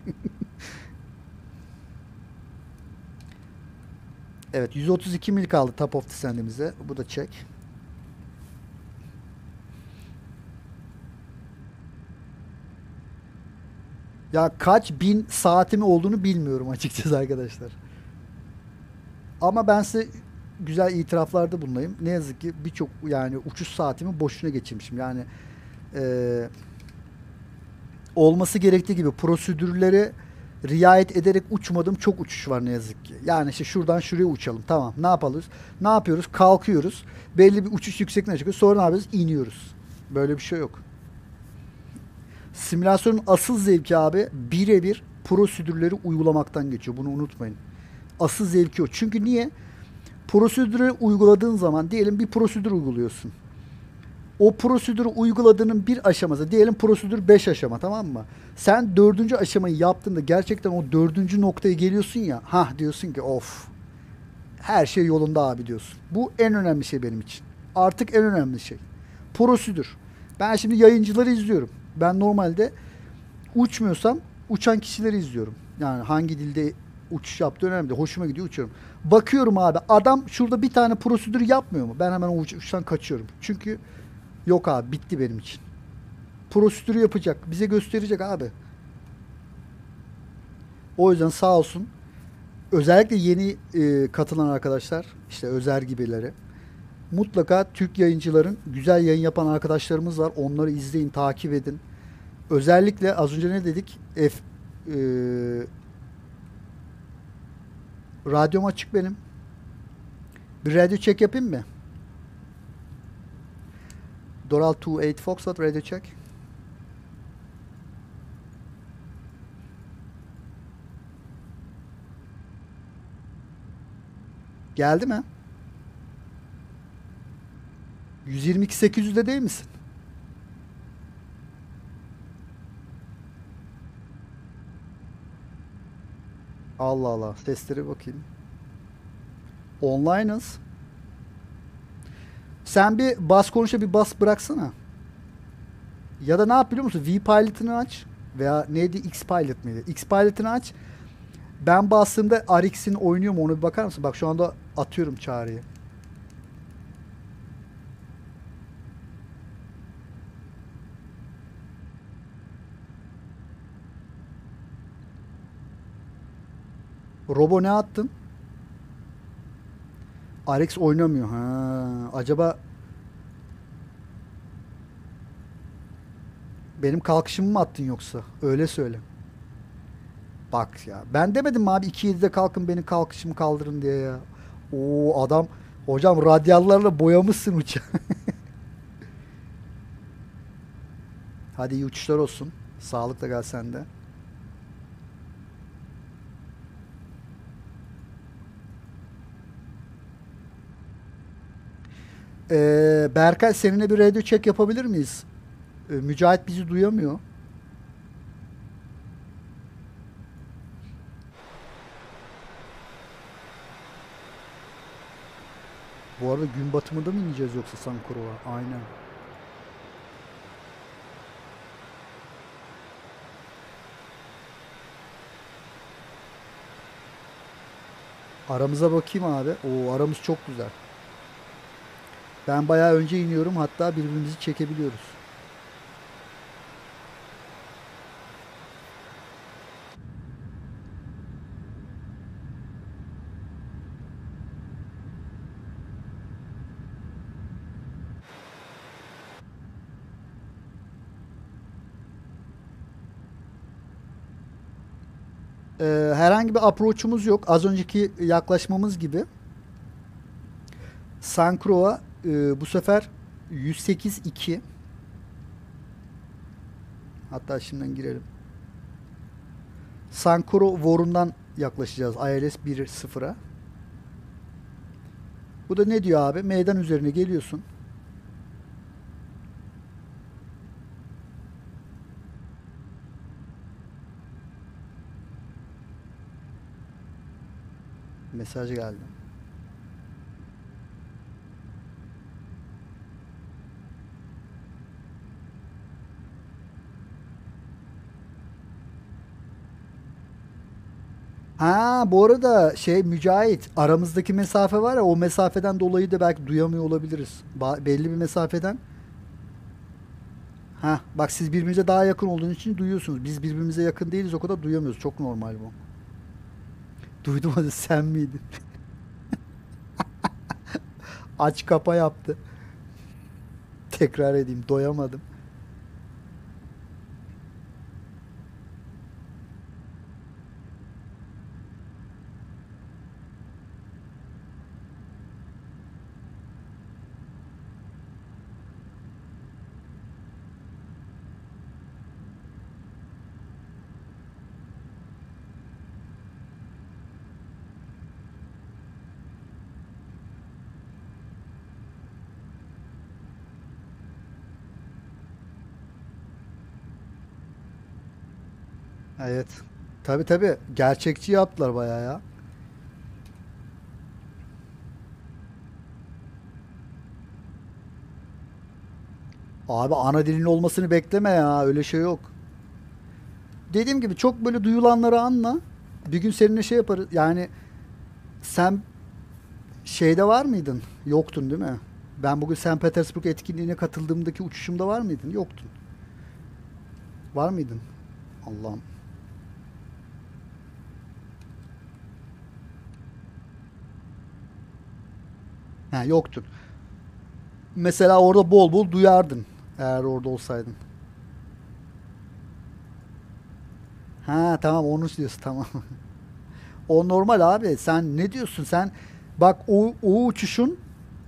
Evet yüz otuz iki mil kaldı top of descendimize. Bu da çek. Ya kaç bin saatimi olduğunu bilmiyorum açıkçası arkadaşlar. Ama ben size güzel itiraflarda bulunayım. Ne yazık ki birçok yani uçuş saatimi boşuna geçirmişim. Yani eee, olması gerektiği gibi prosedürlere riayet ederek uçmadığım çok uçuş var ne yazık ki. Yani işte şuradan şuraya uçalım. Tamam. Ne yapalım? Ne yapıyoruz? Kalkıyoruz. Belli bir uçuş yüksekliğine çıkıyor. Sonra ne yapıyoruz? İniyoruz. Böyle bir şey yok. Simülasyonun asıl zevki abi birebir prosedürleri uygulamaktan geçiyor. Bunu unutmayın. Asıl zevki o. Çünkü niye? Prosedürü uyguladığın zaman diyelim bir prosedür uyguluyorsun. O prosedürü uyguladığının bir aşaması diyelim prosedür beş aşama tamam mı? Sen dördüncü aşamayı yaptığında gerçekten o dördüncü noktaya geliyorsun ya. Ha diyorsun ki of her şey yolunda abi diyorsun. Bu en önemli şey benim için. Artık en önemli şey. Prosedür. Ben şimdi yayıncıları izliyorum. Ben normalde uçmuyorsam uçan kişileri izliyorum. Yani hangi dilde uçuş yaptığı önemli değil. Hoşuma gidiyor uçuyorum. Bakıyorum abi adam şurada bir tane prosedür yapmıyor mu? Ben hemen o uçuştan kaçıyorum. Çünkü yok abi bitti benim için. Prosedürü yapacak. Bize gösterecek abi. O yüzden sağ olsun. Özellikle yeni e, katılan arkadaşlar işte Özer gibileri. Mutlaka Türk yayıncıların güzel yayın yapan arkadaşlarımız var. Onları izleyin, takip edin. Özellikle az önce ne dedik? F, e, radyom açık benim. Bir radyo check yapayım mı? Doral yirmi sekiz Foxtrot radio check. Geldi mi? yüz yirmi iki sekiz yüzde değil misin? Allah Allah. Sesleri bakayım. Online'ız. Sen bir bas konuşa bir bas bıraksana. Ya da ne yap biliyor musun? vPilot'ını aç. Veya neydi? Xpilot mıydı? Xpilot'ını aç. Ben bastığımda R X'in oynuyor mu onu bir bakar mısın? Bak şu anda atıyorum çağrıyı. Robo ne attın? R X oynamıyor. Ha, acaba benim kalkışımı mı attın yoksa? Öyle söyle. Bak ya. Ben demedim mi abi iki yedide kalkın beni kalkışımı kaldırın diye ya. Oo adam hocam radyallarla boyamışsın uçağı. Hadi iyi uçuşlar olsun. Sağlıkla gel sen de. Ee, Berkay seninle bir radio check yapabilir miyiz? Ee, Mücahit bizi duyamıyor. Bu arada gün batımında mı ineceğiz yoksa Sankurova? Aynen. Aramıza bakayım abi. Oo aramız çok güzel. Ben bayağı önce iniyorum hatta birbirimizi çekebiliyoruz. Ee, herhangi bir approach'umuz yok. Az önceki yaklaşmamız gibi. Sankrova e, bu sefer yüz sekiz iki. Hatta şimdiden girelim. Sankoro War'undan yaklaşacağız I L S bir sıfıra. Bu da ne diyor abi? Meydan üzerine geliyorsun. Mesaj geldi. Ha bu arada şey Mücahit aramızdaki mesafe var ya o mesafeden dolayı da belki duyamıyor olabiliriz. Ba- belli bir mesafeden. Ha bak siz birbirinize daha yakın olduğunuz için duyuyorsunuz. Biz birbirimize yakın değiliz o kadar duyamıyoruz. Çok normal bu. Duydum hadi sen miydin? Aç kapa yaptı. Tekrar edeyim doyamadım. Evet. Tabi tabi gerçekçi yaptılar bayağı ya. Abi ana dilin olmasını bekleme ya öyle şey yok. Dediğim gibi çok böyle duyulanları anla. Bir gün seninle şey yaparız. Yani sen şeyde var mıydın? Yoktun değil mi? Ben bugün Saint Petersburg etkinliğine katıldığımdaki uçuşumda var mıydın? Yoktun. Var mıydın? Allah'ım. Ha, yoktun. Mesela orada bol bol duyardın. Eğer orada olsaydın. Ha tamam onu diyorsun tamam. O normal abi. Sen ne diyorsun? Sen bak o, o uçuşun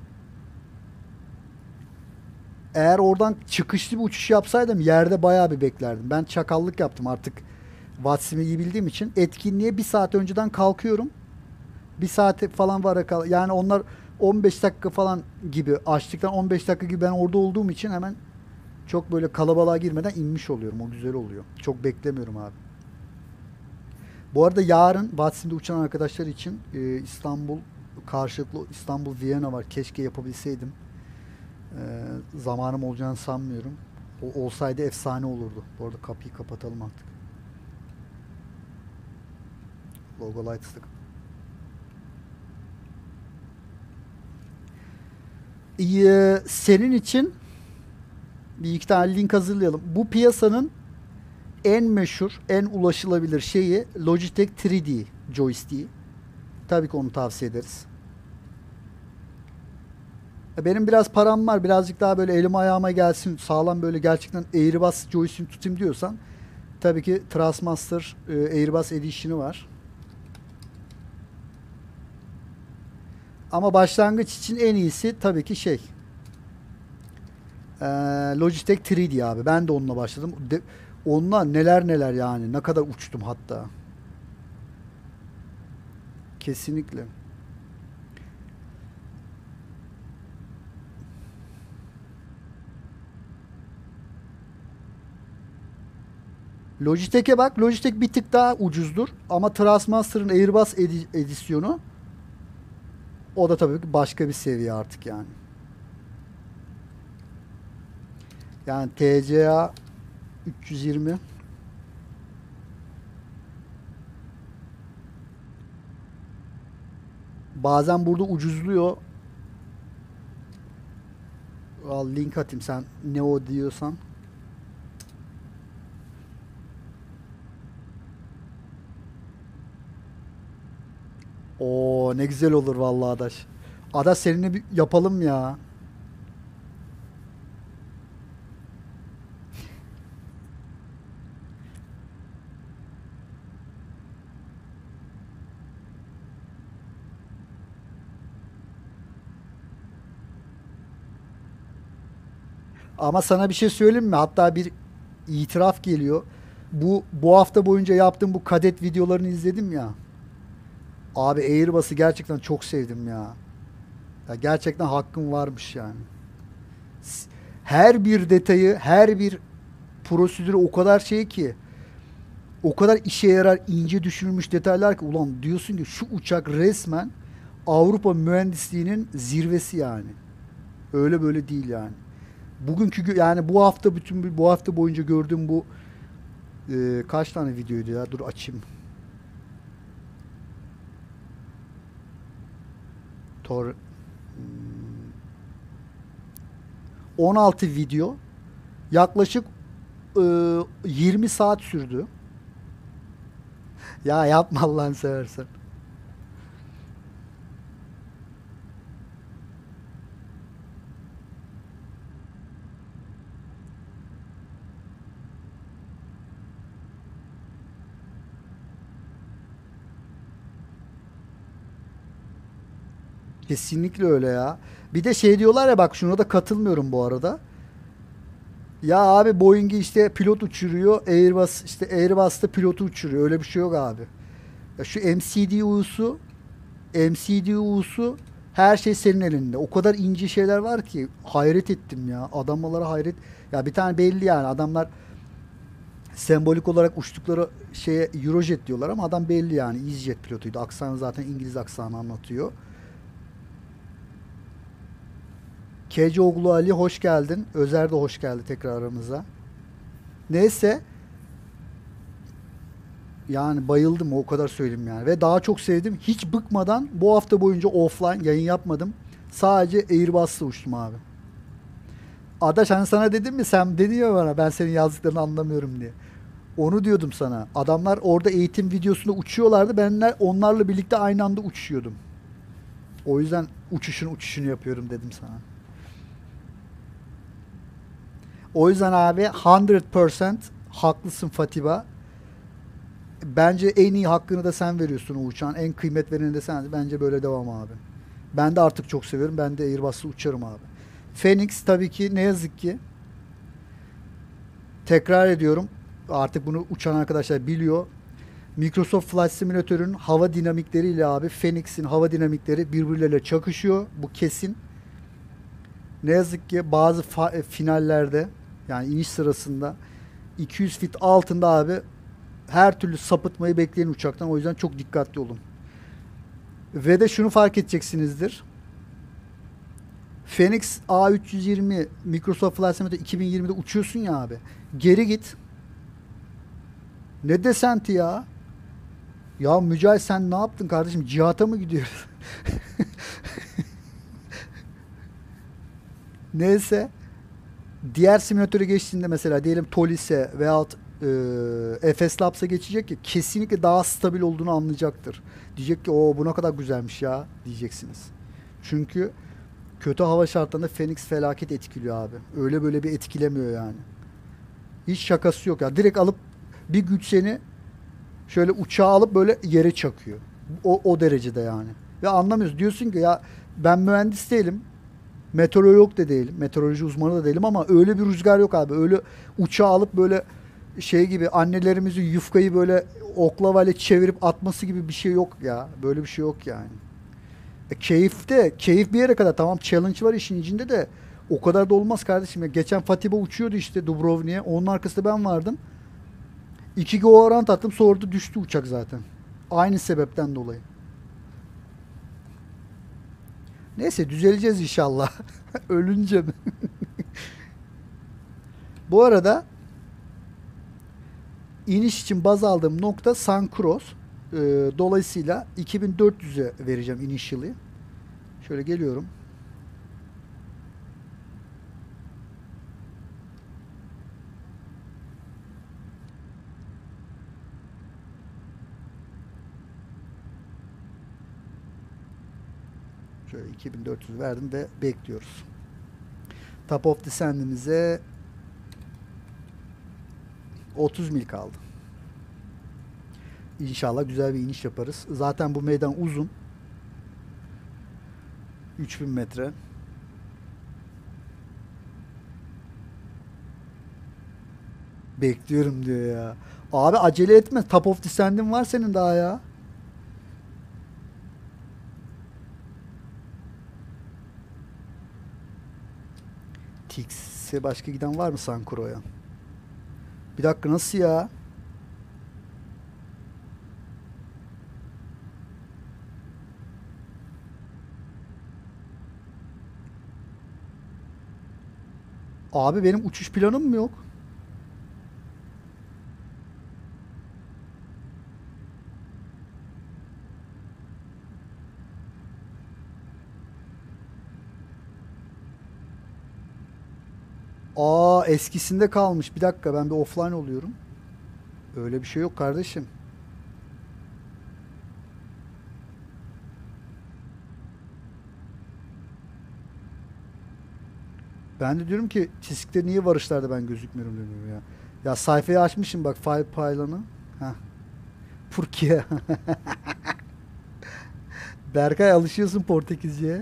eğer oradan çıkışlı bir uçuş yapsaydım yerde bayağı bir beklerdim. Ben çakallık yaptım artık. Wattsim'i iyi bildiğim için etkinliğe bir saat önceden kalkıyorum. Bir saate falan var kal. Yani onlar on beş dakika falan gibi açtıktan on beş dakika gibi ben orada olduğum için hemen çok böyle kalabalığa girmeden inmiş oluyorum. O güzel oluyor. Çok beklemiyorum abi. Bu arada yarın Wattsim'de uçan arkadaşlar için e, İstanbul karşılıklı İstanbul Viyana var. Keşke yapabilseydim. E, zamanım olacağını sanmıyorum. O olsaydı efsane olurdu. Bu arada kapıyı kapatalım artık. Logo Lights'lık. Ee, senin için bir iki tane link hazırlayalım. Bu piyasanın en meşhur, en ulaşılabilir şeyi Logitech üç D joystick'i. Tabii ki onu tavsiye ederiz. E, Benim biraz param var. Birazcık daha böyle elim ayağıma gelsin. Sağlam böyle gerçekten Airbus joystick tutayım diyorsan Tabii ki Thrustmaster e, Airbus Edition'ı var. Ama başlangıç için en iyisi tabii ki şey. Ee, Logitech üç D abi. Ben de onunla başladım. De, onunla neler neler yani. Ne kadar uçtum hatta. Kesinlikle. Logitech'e bak. Logitech bir tık daha ucuzdur. Ama Thrustmaster'ın Airbus edi- edisyonu o da tabii ki başka bir seviye artık yani. Yani T C A üç yüz yirmi. Bazen burada ucuzluyor. Al link atayım sen ne o diyorsan. Oo ne güzel olur vallahi Adaş. Adaş seninle bir yapalım ya. Ama sana bir şey söyleyeyim mi? Hatta bir itiraf geliyor. Bu bu hafta boyunca yaptığım bu kadet videolarını izledim ya. Abi Airbus'u gerçekten çok sevdim ya. Ya gerçekten hakkım varmış yani. S- Her bir detayı, her bir prosedürü o kadar şey ki, o kadar işe yarar, ince düşünülmüş detaylar ki ulan diyorsun ki şu uçak resmen Avrupa mühendisliğinin zirvesi yani. Öyle böyle değil yani. Bugünkü gö- yani bu hafta bütün bu hafta boyunca gördüğüm bu e, kaç tane videoydu ya? Dur açayım. Tor on altı video yaklaşık e, yirmi saat sürdü. Ya yapma Allah'ını seversen. Kesinlikle öyle ya. Bir de şey diyorlar ya bak şuna da katılmıyorum bu arada. Ya abi Boeing'i işte pilot uçuruyor. Airbus işte Airbus'ta pilotu uçuruyor. Öyle bir şey yok abi. Ya şu M C D U'su M C D U'su her şey senin elinde. O kadar ince şeyler var ki hayret ettim ya. Adamlara hayret. Ya bir tane belli yani adamlar sembolik olarak uçtukları şeye Eurojet diyorlar ama adam belli yani EasyJet pilotuydu. Aksanı zaten İngiliz aksanı anlatıyor. Keceoğlu Ali hoş geldin. Özer de hoş geldi tekrar aramıza. Neyse yani bayıldım o kadar söyleyeyim yani. Ve daha çok sevdim. Hiç bıkmadan bu hafta boyunca offline yayın yapmadım. Sadece Airbus'la uçtum abi. Adaş hani sana dedim mi sen dedin ya bana ben senin yazdıklarını anlamıyorum diye. Onu diyordum sana. Adamlar orada eğitim videosunda uçuyorlardı. Ben onlarla birlikte aynı anda uçuyordum. O yüzden uçuşun uçuşunu yapıyorum dedim sana. O yüzden abi yüz procent haklısın Fatiba. Bence en iyi hakkını da sen veriyorsun o uçağın. En kıymet vereni de sen. Bence böyle devam abi. Ben de artık çok seviyorum. Ben de Airbus'la uçarım abi. Phoenix tabii ki ne yazık ki tekrar ediyorum. Artık bunu uçan arkadaşlar biliyor. Microsoft Flight Simulator'ın hava dinamikleriyle abi Phoenix'in hava dinamikleri birbirleriyle çakışıyor. Bu kesin. Ne yazık ki bazı fa- finallerde yani iniş sırasında iki yüz fit altında abi her türlü sapıtmayı bekleyen uçaktan. O yüzden çok dikkatli olun. Ve de şunu fark edeceksinizdir. Phoenix A üç yüz yirmi Microsoft Flight Simulator iki bin yirmide uçuyorsun ya abi. Geri git. Ne desenti ya? Ya Mücahit sen ne yaptın kardeşim? Cihata mı gidiyoruz? Neyse. Diğer simülatöre geçtiğinde mesela diyelim Tolis'e veyahut e, F S Labs'a geçecek ki kesinlikle daha stabil olduğunu anlayacaktır. Diyecek ki o bu ne kadar güzelmiş ya diyeceksiniz. Çünkü kötü hava şartlarında Phoenix felaket etkiliyor abi. Öyle böyle bir etkilemiyor yani. Hiç şakası yok ya. Direkt alıp Bir güç seni şöyle uçağa alıp böyle yere çakıyor. O, o derecede yani. Ve anlamıyorsun. Diyorsun ki ya ben mühendis değilim. Meteorolog da değilim. Meteoroloji uzmanı da değilim ama öyle bir rüzgar yok abi. Öyle uçağı alıp böyle şey gibi annelerimizin yufkayı böyle oklavayla çevirip atması gibi bir şey yok ya. Böyle bir şey yok yani. E, keyif de keyif bir yere kadar tamam challenge var işin içinde de o kadar da olmaz kardeşim ya. Geçen Fatiba uçuyordu işte Dubrovnik'e. Onun arkasında ben vardım. iki go oran attım sonra da düştü uçak zaten. Aynı sebepten dolayı. Neyse düzeleceğiz inşallah. Ölünce mi? Bu arada iniş için baz aldığım nokta San Cross. Ee, dolayısıyla iki bin dört yüze vereceğim initial'i. Şöyle geliyorum. Şöyle iki bin dört yüz verdim ve bekliyoruz. Top of Descend'imize otuz mil kaldı. İnşallah güzel bir iniş yaparız. Zaten bu meydan uzun. üç bin metre. Bekliyorum diyor ya. Abi acele etme. Top of Descend'in var senin daha ya. Tix'e başka giden var mı Sankuro'ya? Bir dakika nasıl ya? Abi benim uçuş planım mı yok? Aa eskisinde kalmış. Bir dakika ben bir offline oluyorum. Öyle bir şey yok kardeşim. Ben de diyorum ki çizikte niye varışlarda ben gözükmüyorum diyorum ya. Ya sayfayı açmışım bak file paylanı. Heh. Furkiye. Berkay alışıyorsun Portekizce'ye.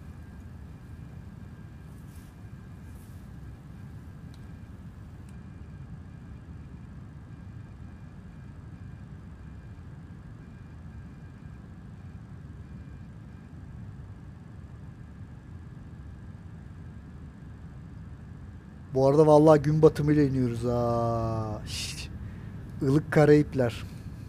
Bu arada vallahi gün batımıyla iniyoruz ha. Şşt. Ilık Karayipler.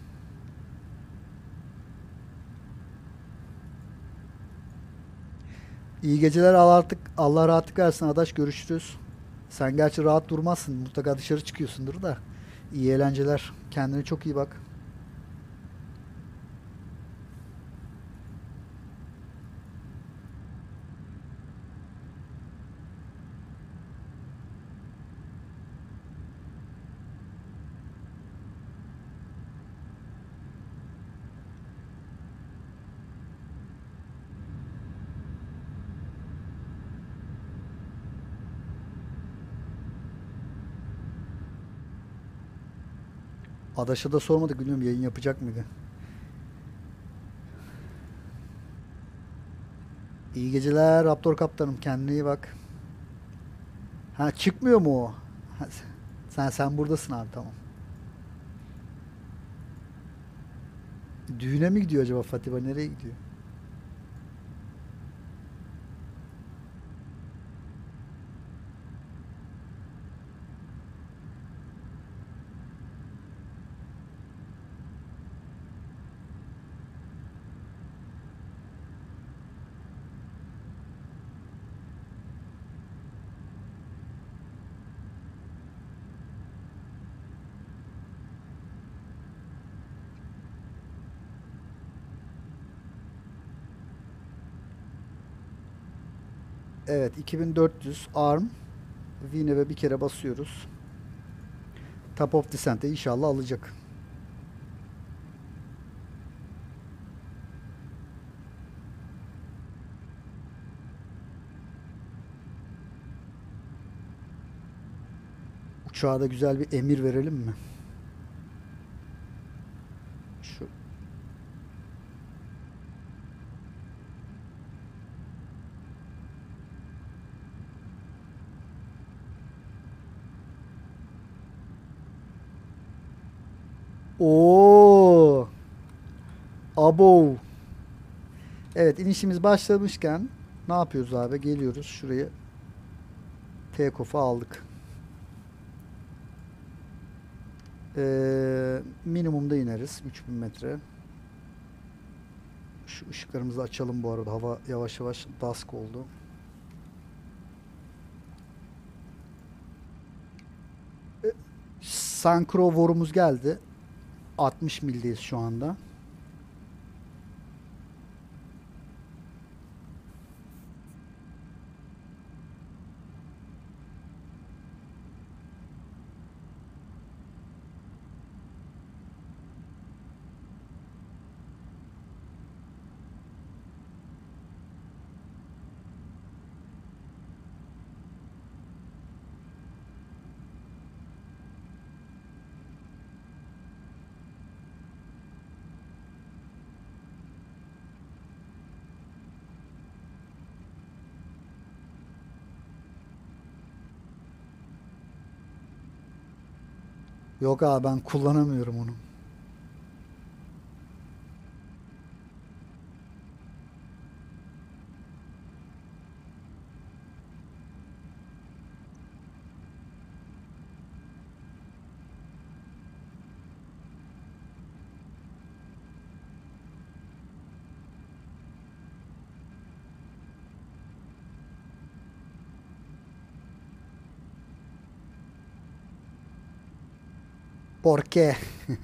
İyi geceler al artık. Allah rahatlık versin adaş görüşürüz. Sen gerçi rahat durmazsın. Mutlaka dışarı çıkıyorsundur da. İyi eğlenceler. Kendine çok iyi bak. Adaş'a da sormadık bilmiyorum yayın yapacak mıydı? İyi geceler Raptor kaptanım. Kendine iyi bak. Ha çıkmıyor mu o? Ha, sen sen buradasın abi tamam. Düğüne mi gidiyor acaba Fatiba? Nereye gidiyor? Evet iki bin dört yüz arm. Vineve bir kere basıyoruz. Top of Descent'e inşallah alacak. Uçağa da güzel bir emir verelim mi? Oo. Abo. Evet, inişimiz başlamışken ne yapıyoruz abi? Geliyoruz şuraya. Take off'u aldık. Ee, minimumda ineriz. üç bin metre. Şu ışıklarımızı açalım bu arada. Hava yavaş yavaş dusk oldu. Sankro vorumuz geldi. altmış mildeyiz şu anda. Yok abi, ben kullanamıyorum onu. ¿Por qué?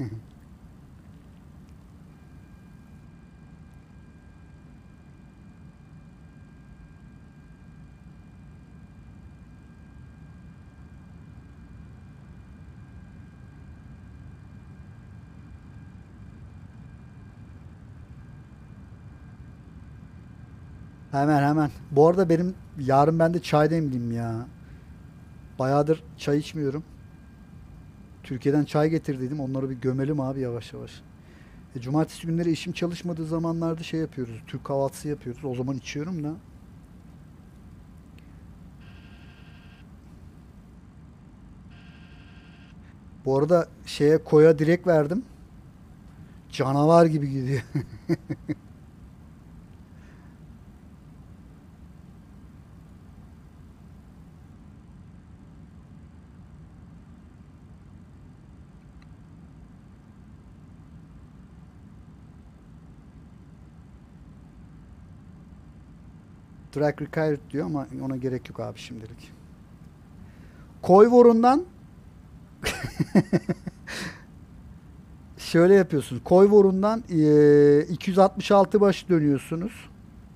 Hemen hemen. Bu arada benim yarın ben de çay demleyeyim ya. Bayağıdır çay içmiyorum. Türkiye'den çay getir dedim. Onları bir gömelim abi yavaş yavaş. E, cumartesi günleri işim çalışmadığı zamanlarda şey yapıyoruz. Türk kahvaltısı yapıyoruz. O zaman içiyorum da. Bu arada şeye koya direkt verdim. Canavar gibi gidiyor. Track required diyor ama ona gerek yok abi şimdilik. Koyvorundan şöyle yapıyorsunuz. Koyvorundan eee, iki yüz altmış altı baş dönüyorsunuz.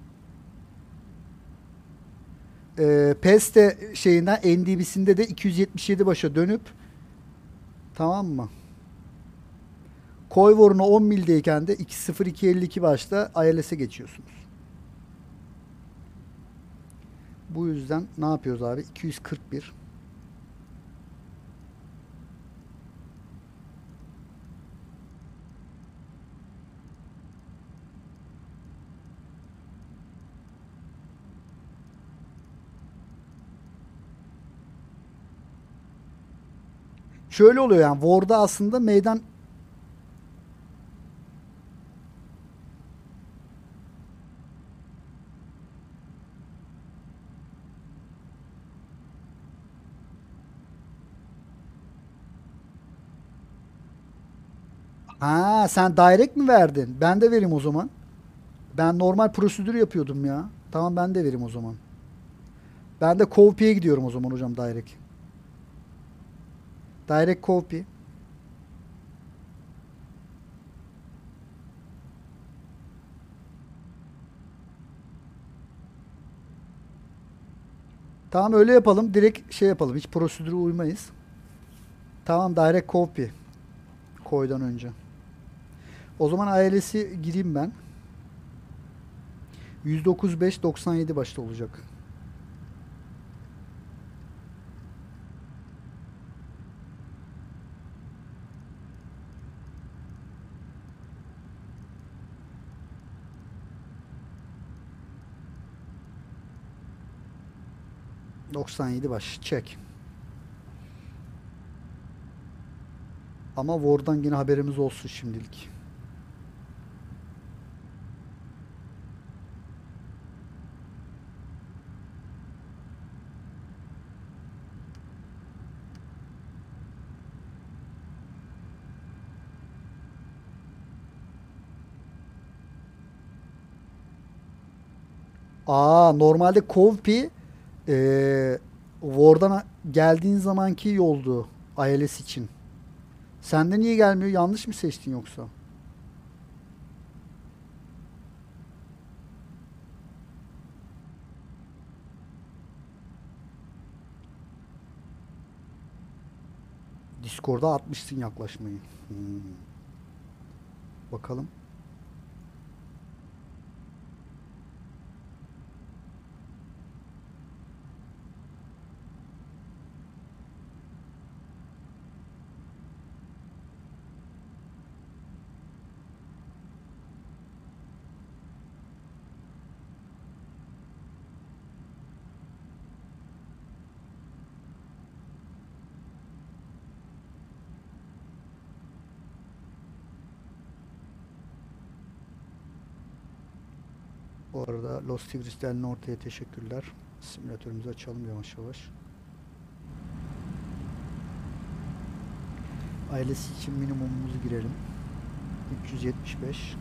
Eee Peste şeyinden N D B'sinde de iki yüz yetmiş yedi başa dönüp, tamam mı? Koyvoruna on mildeyken de iki sıfır iki elli iki başta I L S'e geçiyorsunuz. Bu yüzden ne yapıyoruz abi? iki yüz kırk bir. Şöyle oluyor yani War'da aslında meydan. Ha, sen direct mi verdin? Ben de vereyim o zaman. Ben normal prosedür yapıyordum ya. Tamam, ben de vereyim o zaman. Ben de copy'ye gidiyorum o zaman hocam, direct. Direct copy. Tamam, öyle yapalım. Direkt şey yapalım. Hiç prosedüre uymayız. Tamam, direct copy. Koydan önce. O zaman I L S'i gireyim ben. yüz dokuz virgül beş doksan yedi başta olacak. doksan yedi baş. Check. Ama War'dan yine haberimiz olsun şimdilik. Aa, normalde Kovpi eee War'dan geldiğin zamanki yoldu I L S için. Sende niye gelmiyor? Yanlış mı seçtin yoksa? Discord'a atmışsın yaklaşmayı. Hmm. Bakalım. Bu arada Los Tigres del Norte'ye teşekkürler. Simülatörümüzü açalım yavaş yavaş. Ailesi için minimumumuzu girelim. üç yüz yetmiş beş.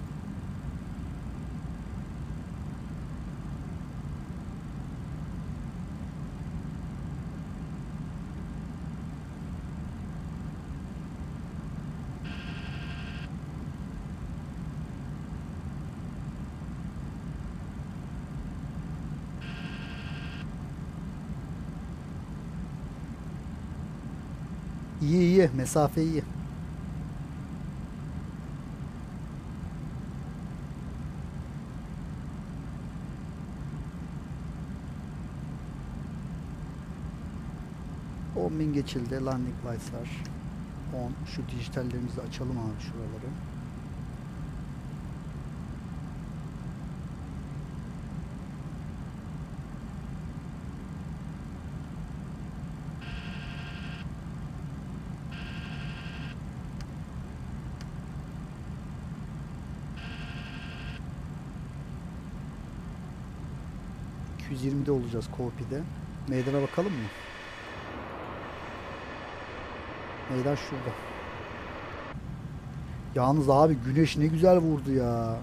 İyi iyi. Mesafe iyi. on bin geçildi. Landing lights'lar on. Şu dijitallerimizi açalım abi şuraları. iki yüz yirmide olacağız Kopi'de. Meydana bakalım mı? Meydan şurada. Yalnız abi güneş ne güzel vurdu ya.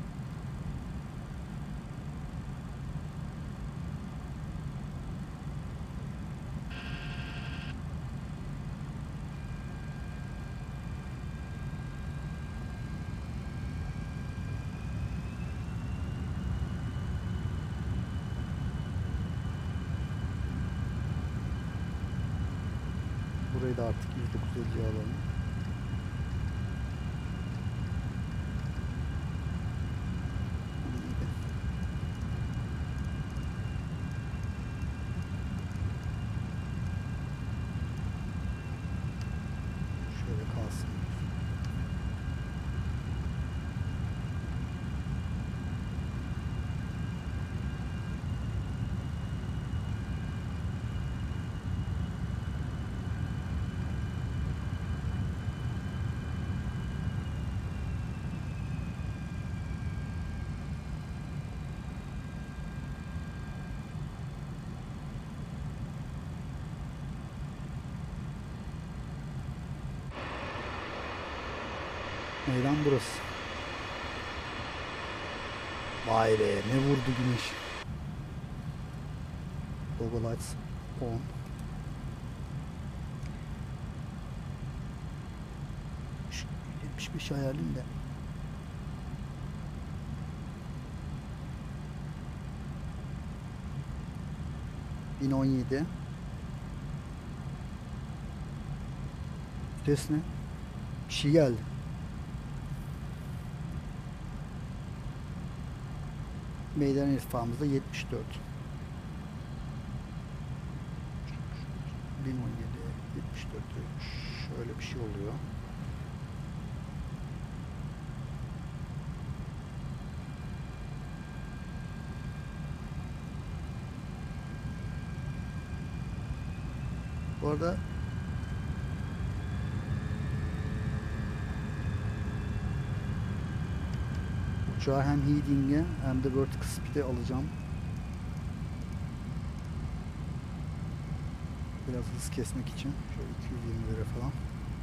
Burayı da artık yüz dokuz elliye alalım. İyiydi. Şöyle kalsın. Meydan burası. Vay be ne vurdu güneş. Logo lights on. Şu yetmiş beş ayarlayayım da. bin on yedi. Vites ne? Bir şey geldi. Meydan irtifamızda yetmiş dört. bin on yedi, yetmiş dört. Şöyle bir şey oluyor. Bu arada uçağı hem heading'e hem de vertical speed'e alacağım. Biraz hız kesmek için. Şöyle iki yüz yirmi lira falan.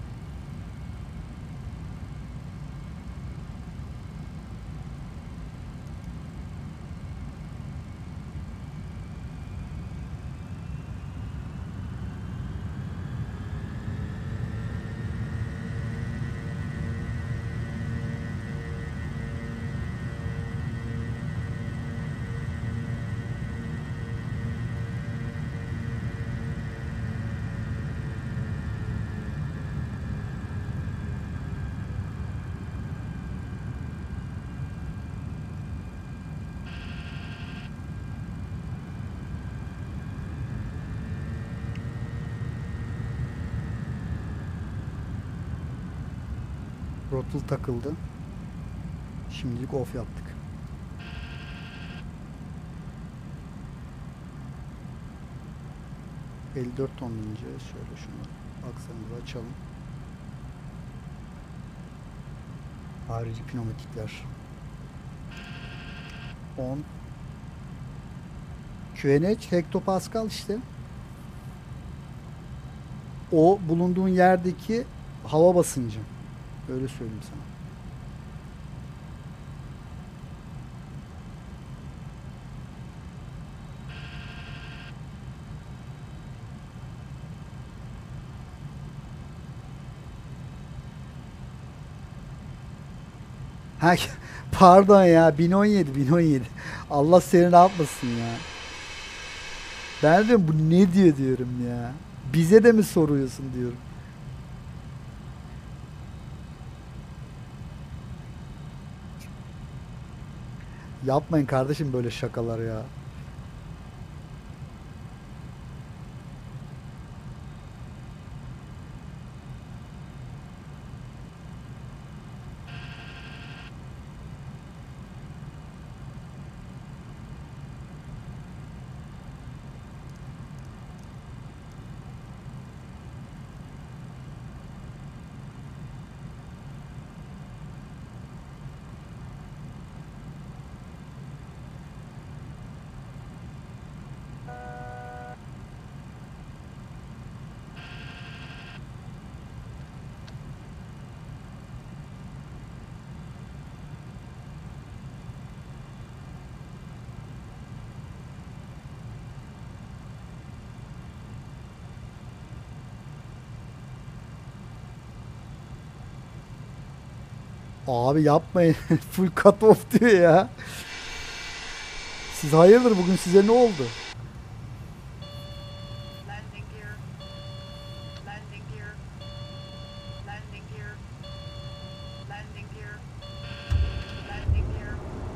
Throttle takıldı. Şimdilik off yaptık. elli dört ton ince. Şöyle şunu aksanımızı açalım. Harici pneumatikler. on. Q N H hektopascal işte. O bulunduğun yerdeki hava basıncı. Öyle söyleyeyim sana. Ha, pardon ya, bin on yedi bin on yedi. Allah seni ne yapmasın ya. Ben diyorum bu ne diyor diyorum ya. Bize de mi soruyorsun diyorum. Yapmayın kardeşim böyle şakalar ya. Abi yapmayın. Full cut off diyor ya. Siz hayırdır, bugün size ne oldu? Landing gear. Landing gear. Landing gear. Landing gear. Landing gear.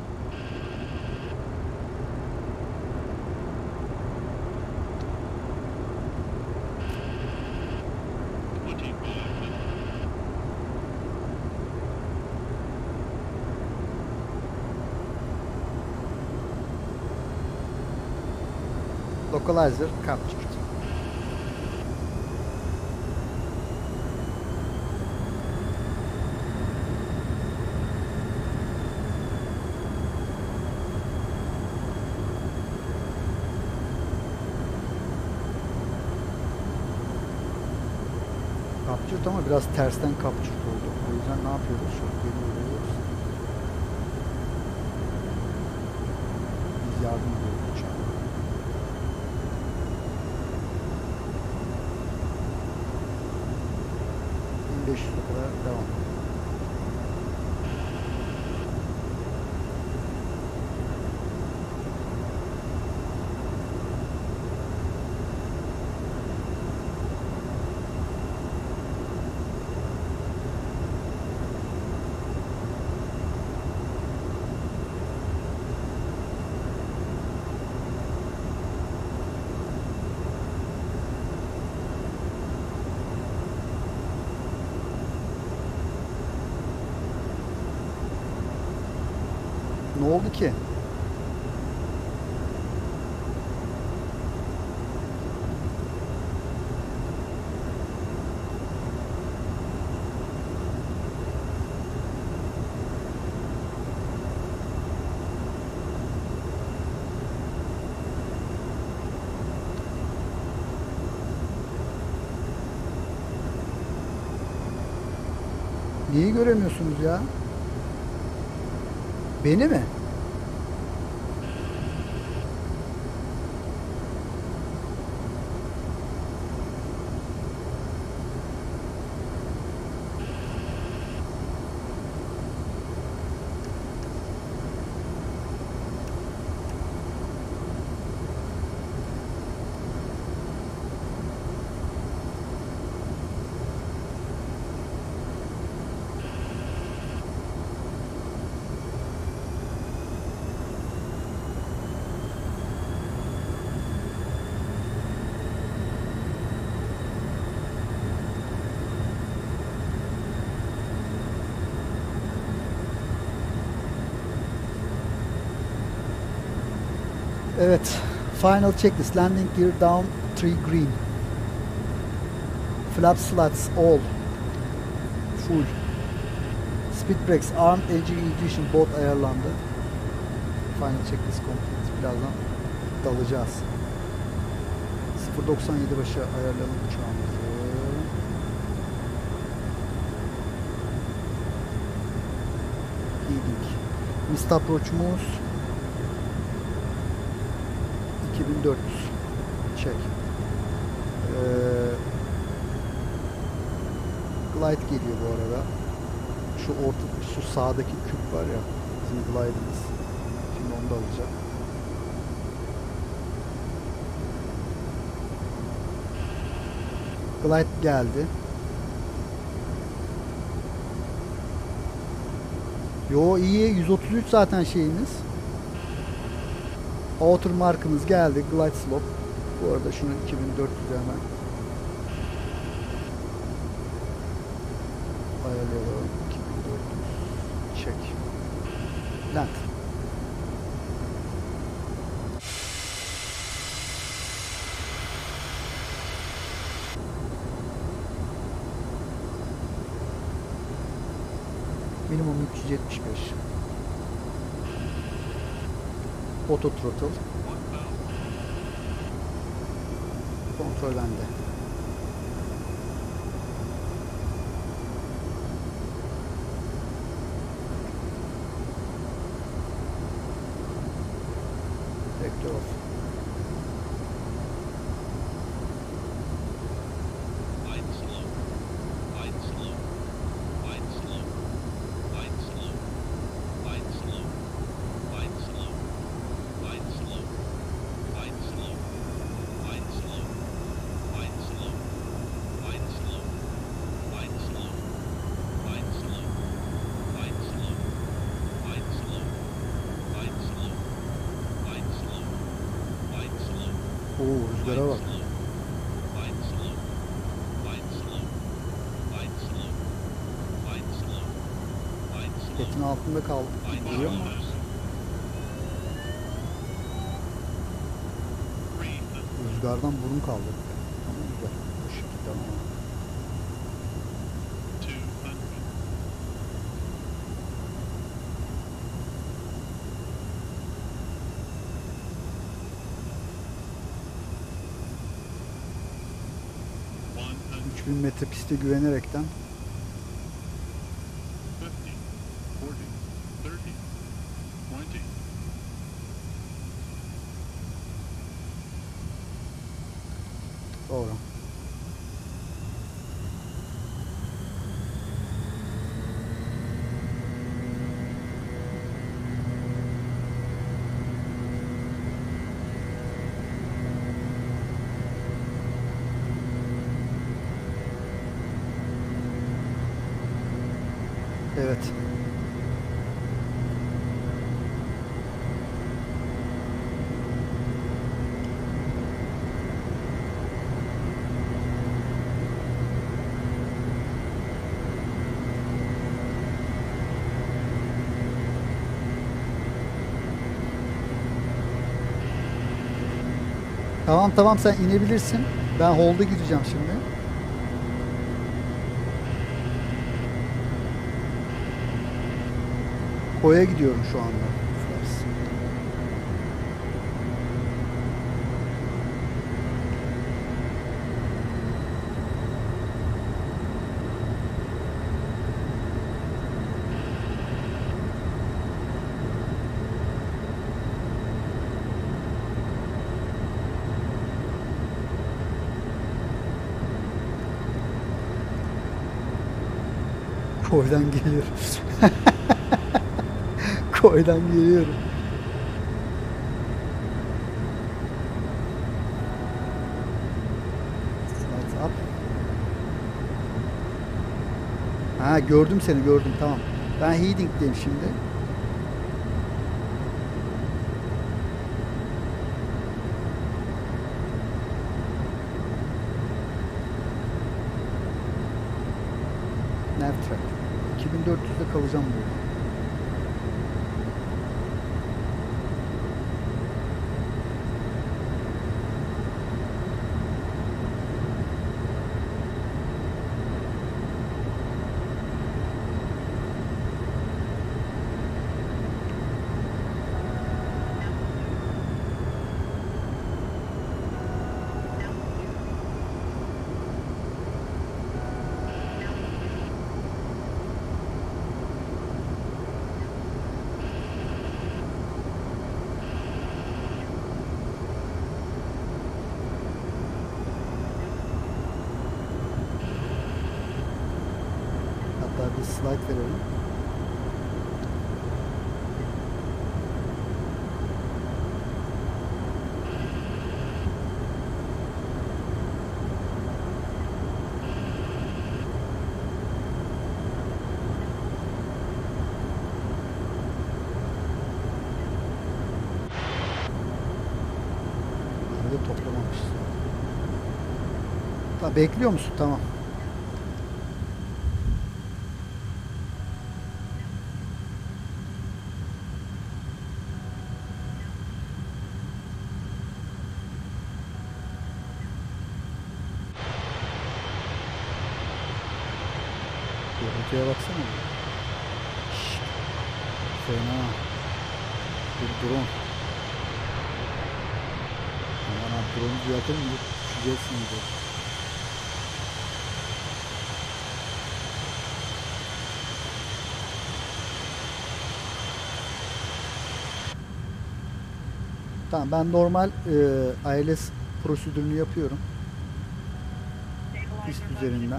Localizer captured. Captured ama biraz tersten captured oldu. O yüzden ne yapıyoruz? Şöyle geri veriyoruz. Biz yardım ediyoruz uçağa. bin beş yüze kadar devam. Ne oldu ki? Neyi göremiyorsunuz ya? Beni mi? Evet. Final checklist. Landing gear down three green. Flap slots all. Full. Speed brakes armed engine ignition both ayarlandı. Final checklist complete. Birazdan dalacağız. sıfır doksan yedi başa ayarlayalım uçağımızı. Heading. Missed approach'umuz iki bin dört yüz. Check. Ee, glide geliyor bu arada. Şu orta, şu sağdaki küp var ya, bizim glide'ımız. Şimdi onu da alacak. Glide geldi. Yo iyi, yüz otuz üç zaten şeyimiz. Outer markımız geldi. Glide slope. Bu arada şunu iki bin dört yüze hemen ayarlayalım. iki bin dört yüz. Check. Land. Minimum üç yüz yetmiş beş. Auto throttle. Kontrol bende. Vektör off. Oo, rüzgara bak. Etin altında kaldı. Görüyor musun? Rüzgardan burun kaldı. Tamam, güzel. Bu şekilde ama. üç bin metre piste güvenerekten doğru. Evet. Tamam tamam, sen inebilirsin. Ben hold'a gireceğim şimdi. Koya gidiyorum şu anda. Koydan geliyorum. Koydan geliyorum. Lights up. Ha, gördüm seni, gördüm, tamam. Ben heading'deyim şimdi. Navtrack. iki bin dört yüzde kalacağım burada. Hatta bir slide verelim. Bunları da toplamamışız. Ta bekliyor musun? Tamam. Görüntüye baksana. Şşt. Fena. Bir drone. Aman abi, drone'u düzeltelim mi? Düşeceksin diye. Tamam, ben normal e, I L S prosedürünü yapıyorum. Pist Stabilizer üzerinden.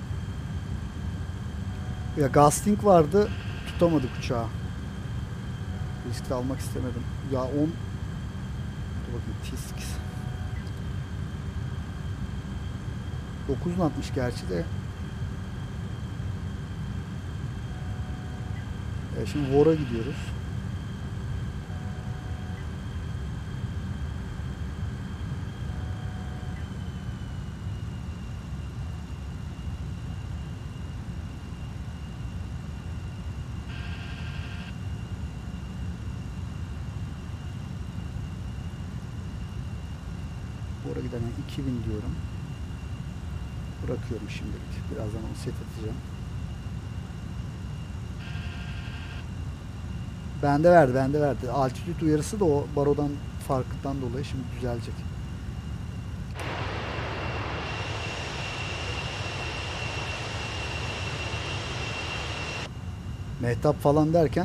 Ya Gusting vardı, tutamadık uçağı. Risk de almak istemedim. Ya on... Dur bakayım, T altı. dokuz atmış gerçi de. E şimdi Vor'a gidiyoruz. Vor'a giden iki bin diyorum. Bırakıyorum şimdilik. Birazdan onu set edeceğim. Bende verdi, bende verdi. Altitude uyarısı da o barodan farkından dolayı şimdi düzelecek. Mehtap falan derken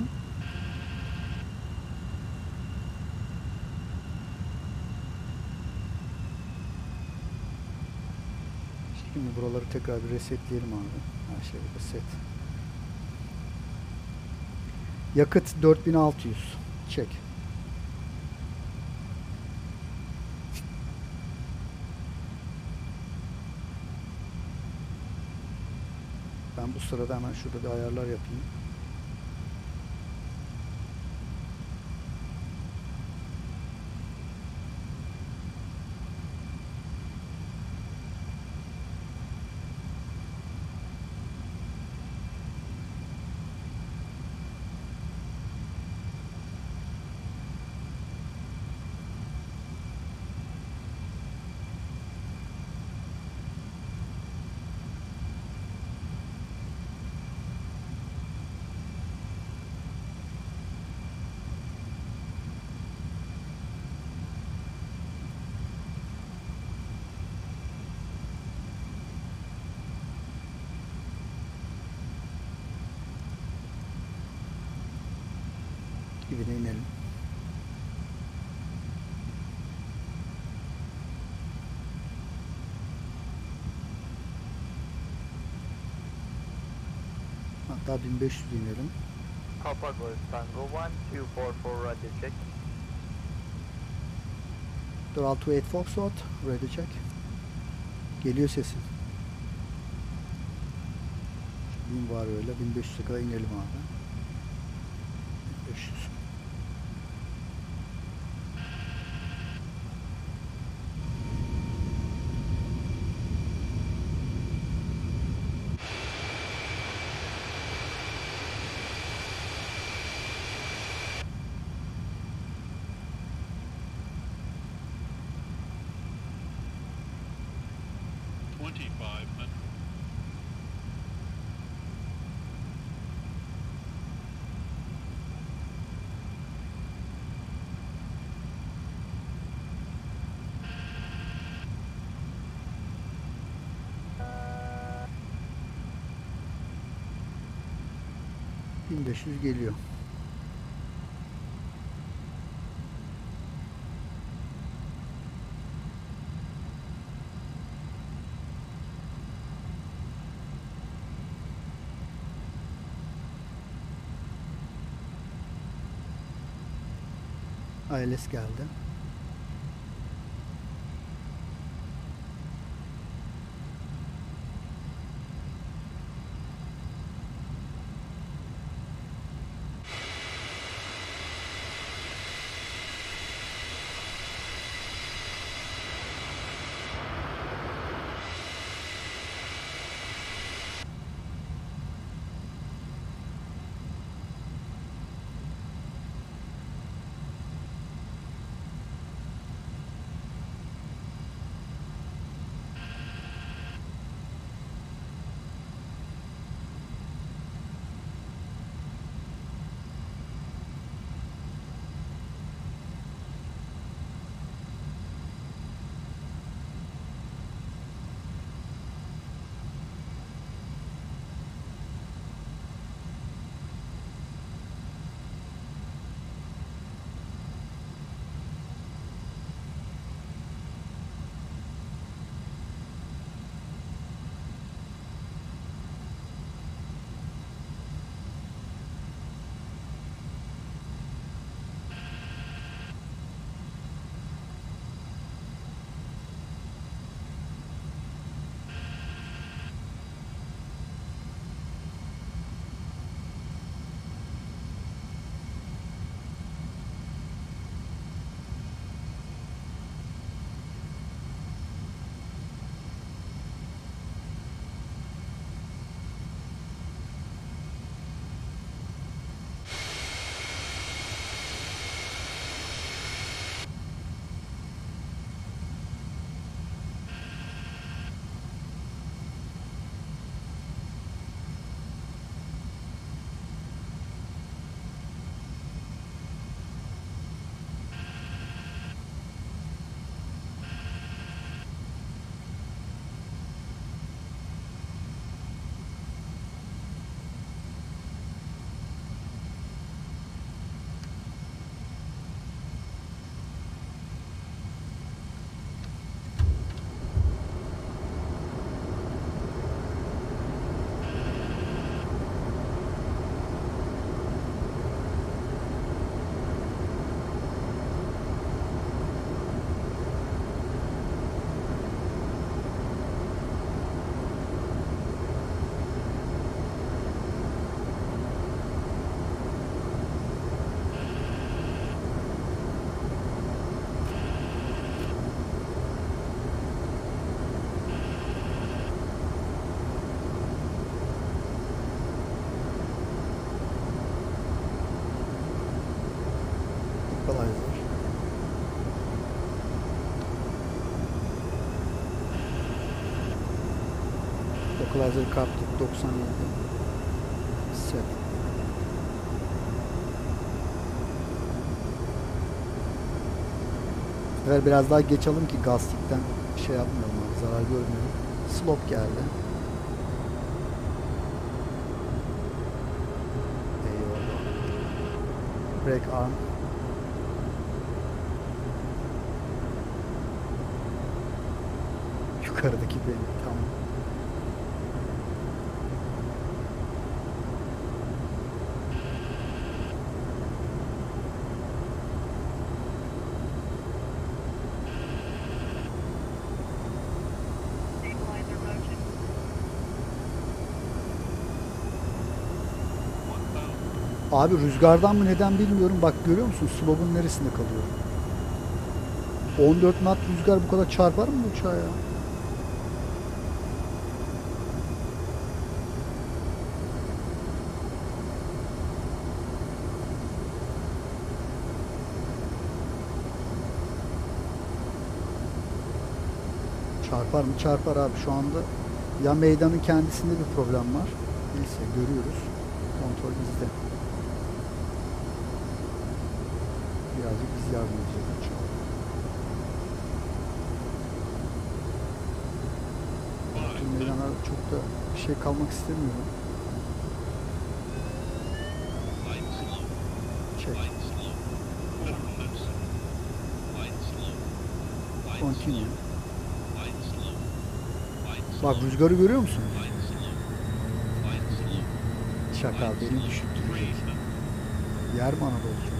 şimdi buraları tekrar bir resetleyelim abi. Her şey reset. Yakıt dört bin altı yüz. Çek. Ben bu sırada hemen şurada bir ayarlar yapayım. Dibine inelim. Hatta bin beş yüz inelim. Papagos Tango one two four four radio check. Doral two eight Foxtrot. Ready check. Geliyor sesin. bin var öyle. bin beş yüze kadar inelim abi. bin beş yüz. twenty-five hundred. bin beş yüz geliyor. I L S geldi. Equalizer. Equalizer kaptık doksan yedi. Set. Bu sefer biraz daha geç alın ki gastikten şey yapmayalım abi, zarar görmeyelim. Slop geldi. Eyvallah. Brake arm. Yukarıdaki benim. Tamam. Abi rüzgardan mı neden bilmiyorum. Bak görüyor musun? Slop'un neresinde kalıyorum? on dört knot rüzgar bu kadar çarpar mı bu uçağa ya? Çarpar mı? Çarpar abi. Şu anda ya meydanın kendisinde bir problem var. Neyse görüyoruz. Kontrol bizde. Birazcık biz yardım edeceğiz uçağa. Tüm meydana çok da bir şey kalmak istemiyorum. Çek. Continue. Bak rüzgarı görüyor musun? Şaka beni düşürtecek. Yer mi Anadolu?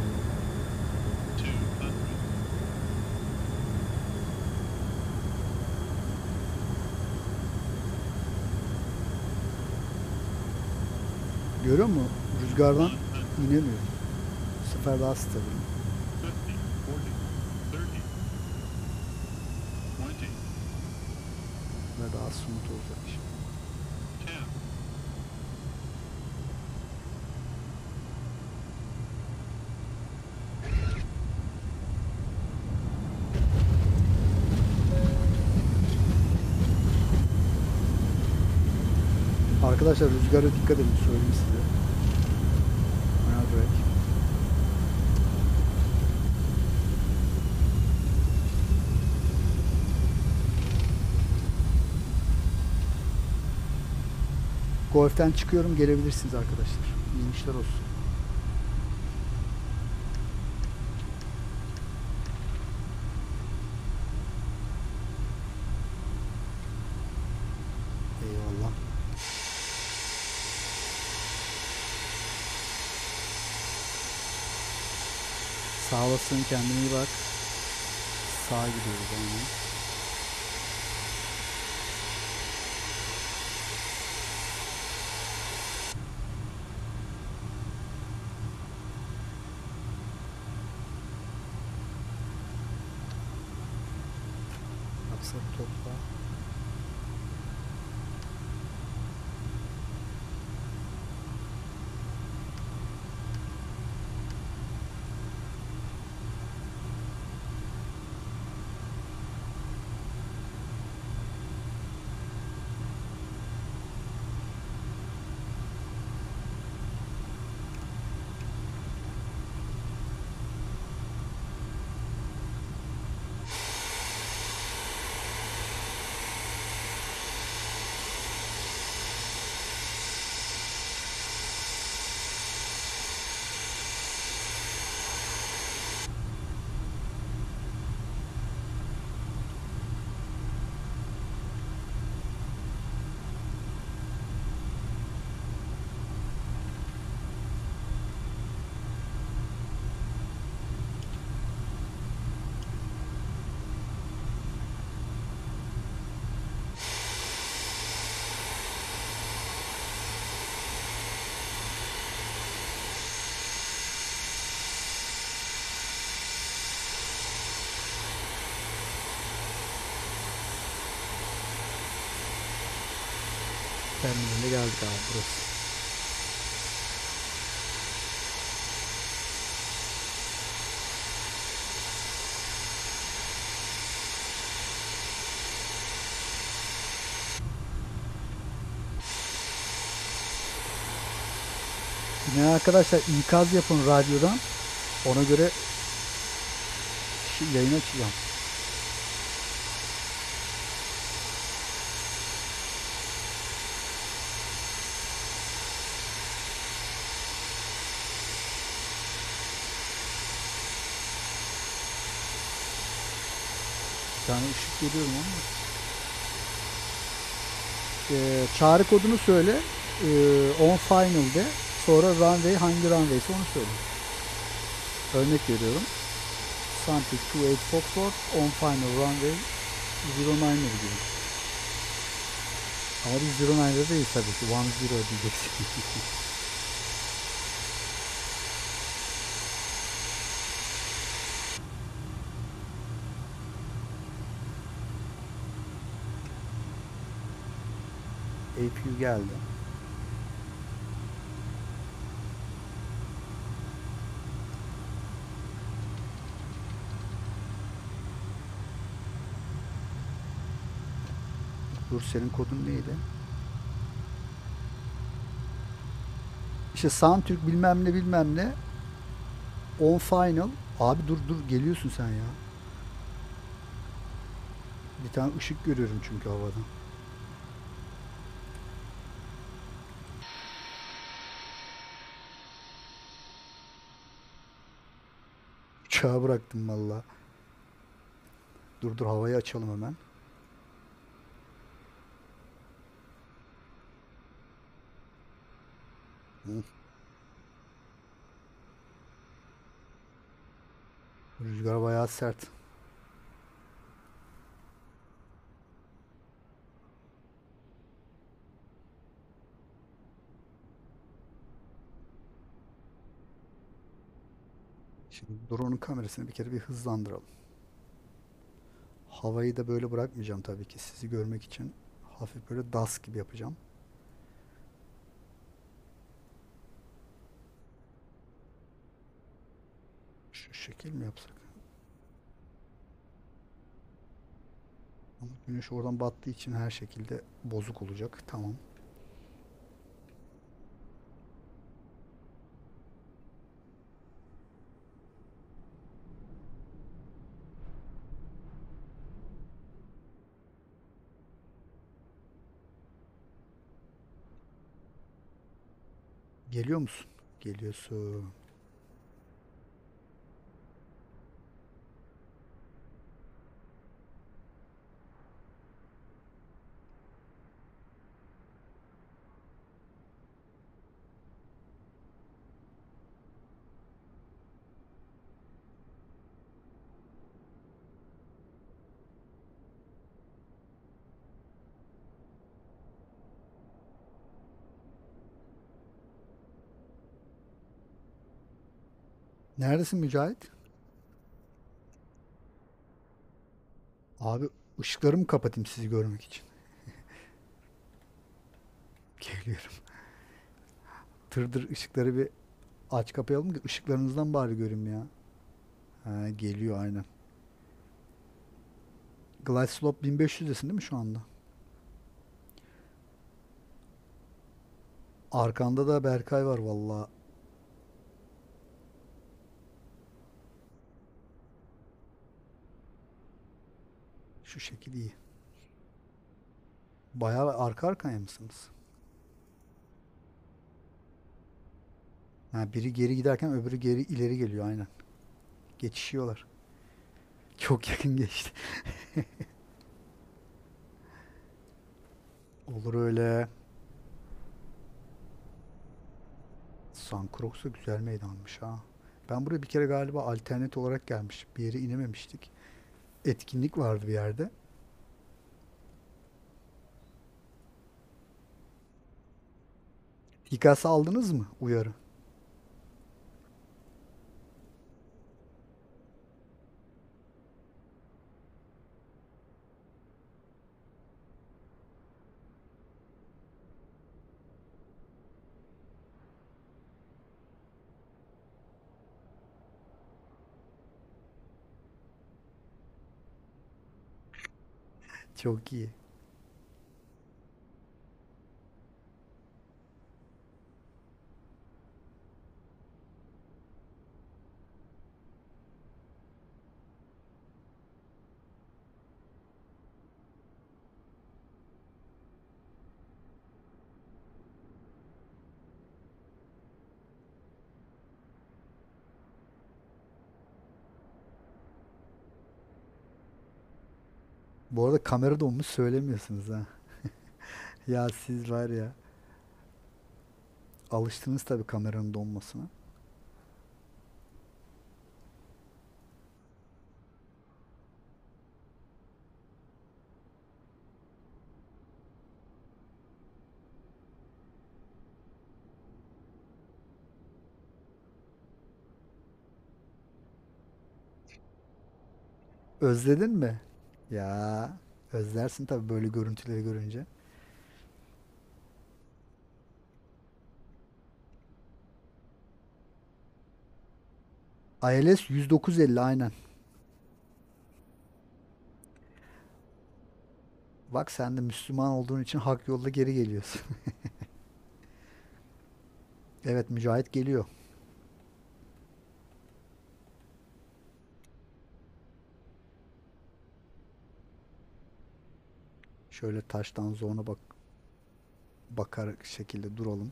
Görüyor musun? Rüzgardan inemiyorum. Bu sefer daha stabil. Ve daha smooth olacak iş. Arkadaşlar rüzgara dikkat edin söyleyeyim size. Ayar brake. Golf'ten çıkıyorum, gelebilirsiniz arkadaşlar. İyi işler olsun. Eyvallah. Sağ olasın, kendine iyi bak. Sağa gidiyoruz aynen. Maksat topla. Terminaline geldik abi burası. Yine arkadaşlar ikaz yapın radyodan. Ona göre yayın açacağım. Bir tane ışık görüyorum ama. Ee, çağrı kodunu söyle. Ee, on final'de. Sonra runway hangi runway'se onu söyle. Örnek veriyorum. Santik iki sekiz Foxtrot on final runway zero nine gibi. Ama biz zero nine'de değil tabii ki. one zero diyeceksin. A P U geldi. Dur, senin kodun neydi? İşte Soundtürk bilmem ne bilmem ne. On final. Abi dur dur, geliyorsun sen ya. Bir tane ışık görüyorum çünkü havada. Uçağı bıraktım valla. Dur dur, havayı açalım hemen. Hı. Rüzgar bayağı sert. Şimdi drone'un kamerasını bir kere bir hızlandıralım. Havayı da böyle bırakmayacağım tabii ki, sizi görmek için. Hafif böyle das gibi yapacağım. Şu şekil mi yapsak? Ama güneş oradan battığı için her şekilde bozuk olacak. Tamam. Geliyor musun? Geliyorsun. Neredesin Mücahit? Abi, ışıklarımı kapatayım sizi görmek için. Geliyorum. Tırdır, ışıkları bir aç kapayalım ki ışıklarınızdan bari göreyim ya. Ha, geliyor aynen. Glide Slope bin beş yüzdesin değil mi şu anda? Arkanda da Berkay var valla. Şu şekil iyi. Bayağı arka arkaya mısınız? Ha, biri geri giderken öbürü geri ileri geliyor aynen. Geçişiyorlar. Çok yakın geçti. Olur öyle. Sankrox da güzel meydanmış ha. Ben buraya bir kere galiba alternatif olarak gelmiş. Bir yere inememiştik. Etkinlik vardı bir yerde. İK'sı aldınız mı? Uyarı. Çok iyi. Bu arada kamera donmuş, söylemiyorsunuz ha. Ya siz var ya. Alıştınız tabii kameranın donmasına. Özledin mi? Ya özlersin tabii böyle görüntüleri görünce. I L S yüz dokuz elli aynen. Bak sen de Müslüman olduğun için hak yolda geri geliyorsun. Evet, Mücahit geliyor. Şöyle taştan zona bak bakar şekilde duralım.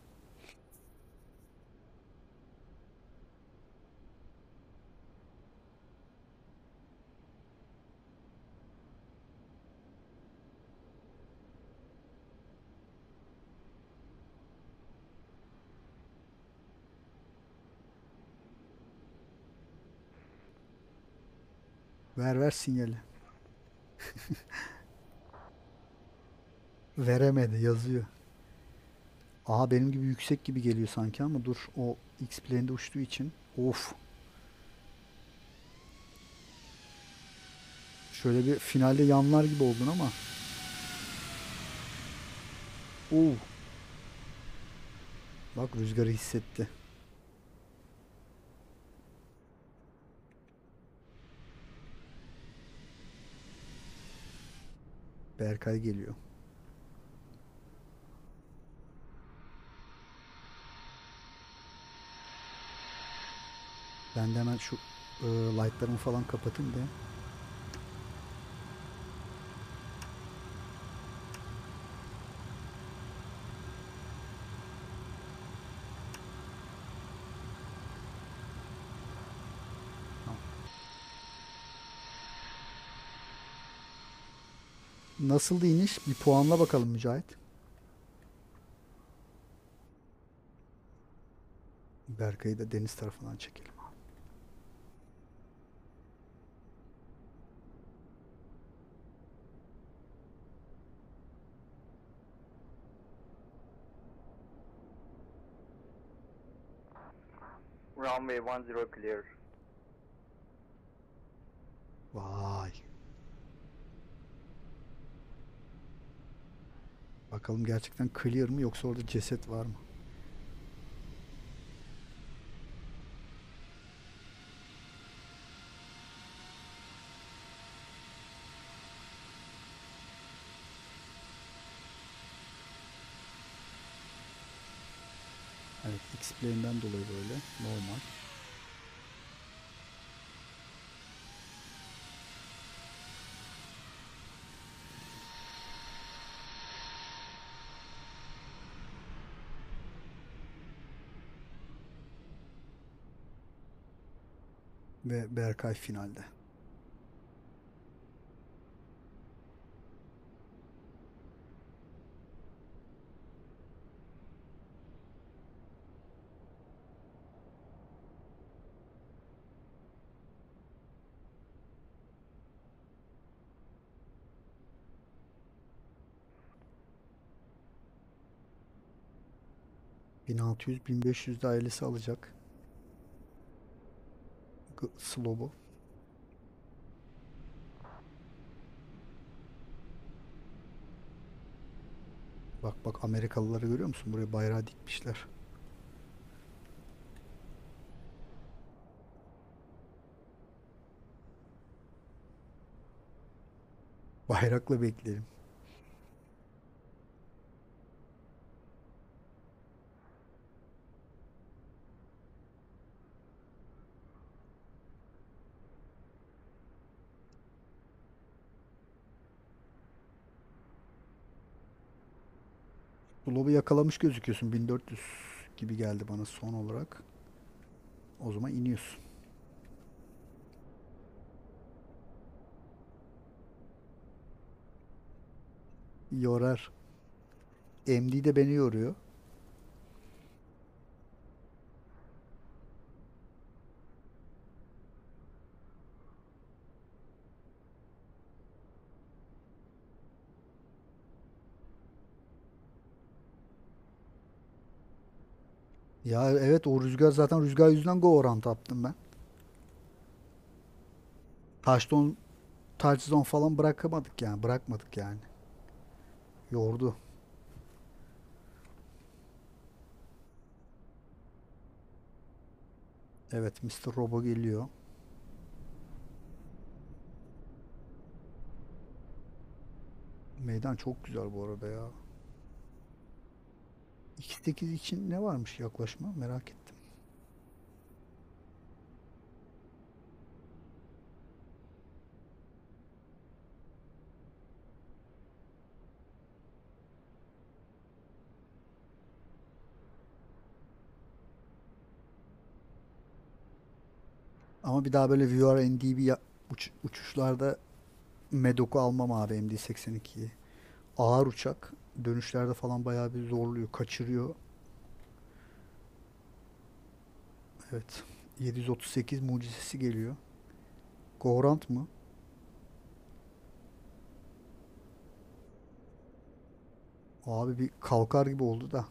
Ver ver sinyali. Veremedi yazıyor. Aha benim gibi yüksek gibi geliyor sanki ama dur, o X-Plane'de uçtuğu için. Of. Şöyle bir finalde yanlar gibi oldun ama. Oo. Bak rüzgarı hissetti. Berkay geliyor. Ben de hemen şu e, lightlarımı falan kapatayım da. Nasıldı iniş? Bir puanla bakalım Mücahit. Berkay'ı da deniz tarafından çekelim. Runway one zero clear. Vay. Bakalım gerçekten clear mı yoksa orada ceset var mı? Evet, X-Plane'den dolayı böyle normal. Ve Berkay finalde. bin altı yüz bin beş yüz de ailesi alacak. G- Slow'u. Bak bak Amerikalıları görüyor musun? Buraya bayrağı dikmişler. Bayrakla bekleyelim. Slow'u yakalamış gözüküyorsun. bin dört yüz gibi geldi bana son olarak. O zaman iniyorsun. Yorar. M D de beni yoruyor. Ya evet, o rüzgar zaten rüzgar yüzünden go orantı yaptım ben. Touchdown, touchdown falan bırakamadık yani. Bırakmadık yani. Yordu. Evet, mister Robo geliyor. Meydan çok güzel bu arada ya. iki sekiz için ne varmış yaklaşma merak ettim. Ama bir daha böyle V R N D B ya- uç- uçuşlarda Medok'u almam abi M D seksen ikiyi. Ağır uçak. Dönüşlerde falan bayağı bir zorluyor. Kaçırıyor. Evet. yedi yüz otuz sekiz mucizesi geliyor. Govrant mı? Abi bir kalkar gibi oldu da.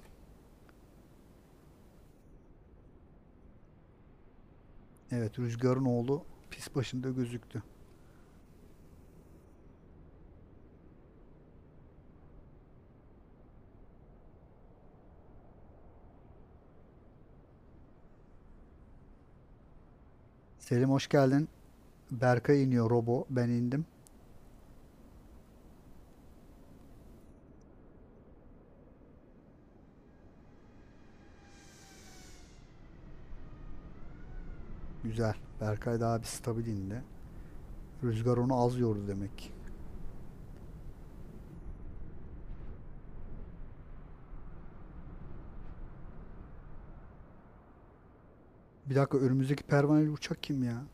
Evet, rüzgarın oğlu pis başında gözüktü. Selim hoş geldin. Berkay iniyor Robo. Ben indim. Güzel. Berkay daha bir stabil indi. Rüzgar onu az yordu demek. Bir dakika önümüzdeki pervaneli uçak kim ya?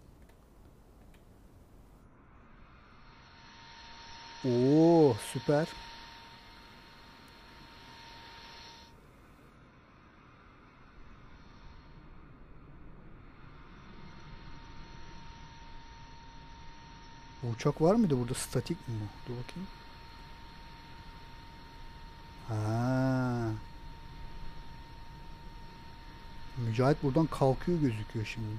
Oo süper. Bu uçak var mıydı burada? Statik mi bu? Dur bakayım. Ha. Mücahit buradan kalkıyor gözüküyor şimdi.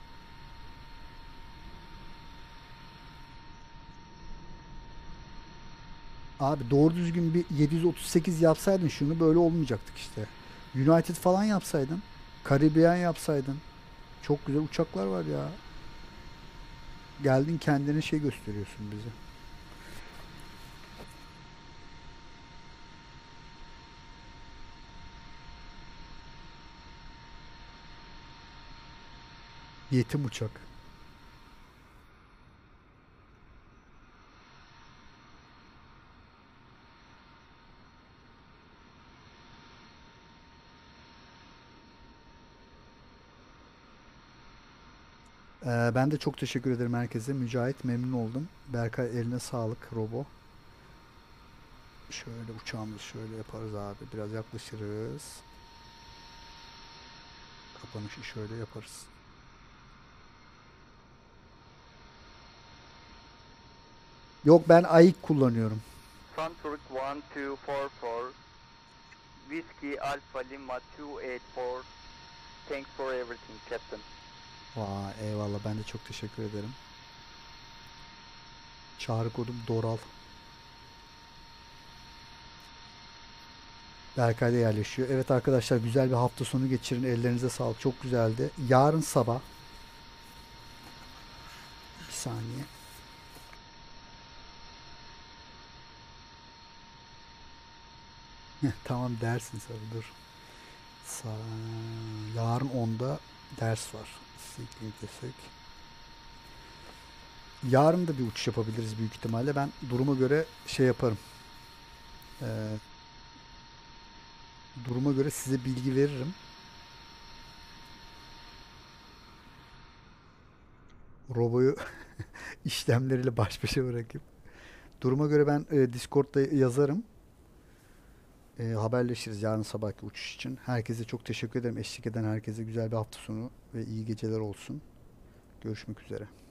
Abi doğru düzgün bir yedi yüz otuz sekiz yapsaydın şunu böyle olmayacaktık işte. United falan yapsaydın. Caribbean yapsaydın. Çok güzel uçaklar var ya. Geldin kendine şey gösteriyorsun bize. Yetim uçak. Ee, ben de çok teşekkür ederim herkese. Mücahit memnun oldum. Berkay eline sağlık Robo. Şöyle uçağımızı şöyle yaparız abi. Biraz yaklaşırız. Kapanışı şöyle yaparız. Yok ben ayık kullanıyorum. Sunturk one two four four, Whiskey Alpha Lima two eight four. Thanks for everything, Captain. Vay eyvallah ben de çok teşekkür ederim. Çağrı kodum Doral. Berkay da yerleşiyor. Evet arkadaşlar güzel bir hafta sonu geçirin. Ellerinize sağlık. Çok güzeldi. Yarın sabah bir saniye. Tamam dersin sana dur. Sa- Yarın onda ders var. Cycling desek. Yarın da bir uçuş yapabiliriz büyük ihtimalle. Ben duruma göre şey yaparım. Ee, duruma göre size bilgi veririm. Roboyu işlemleriyle baş başa bırakıp. Duruma göre ben e, Discord'da yazarım. E, haberleşiriz yarın sabahki uçuş için. Herkese çok teşekkür ederim. Eşlik eden herkese güzel bir hafta sonu ve iyi geceler olsun. Görüşmek üzere.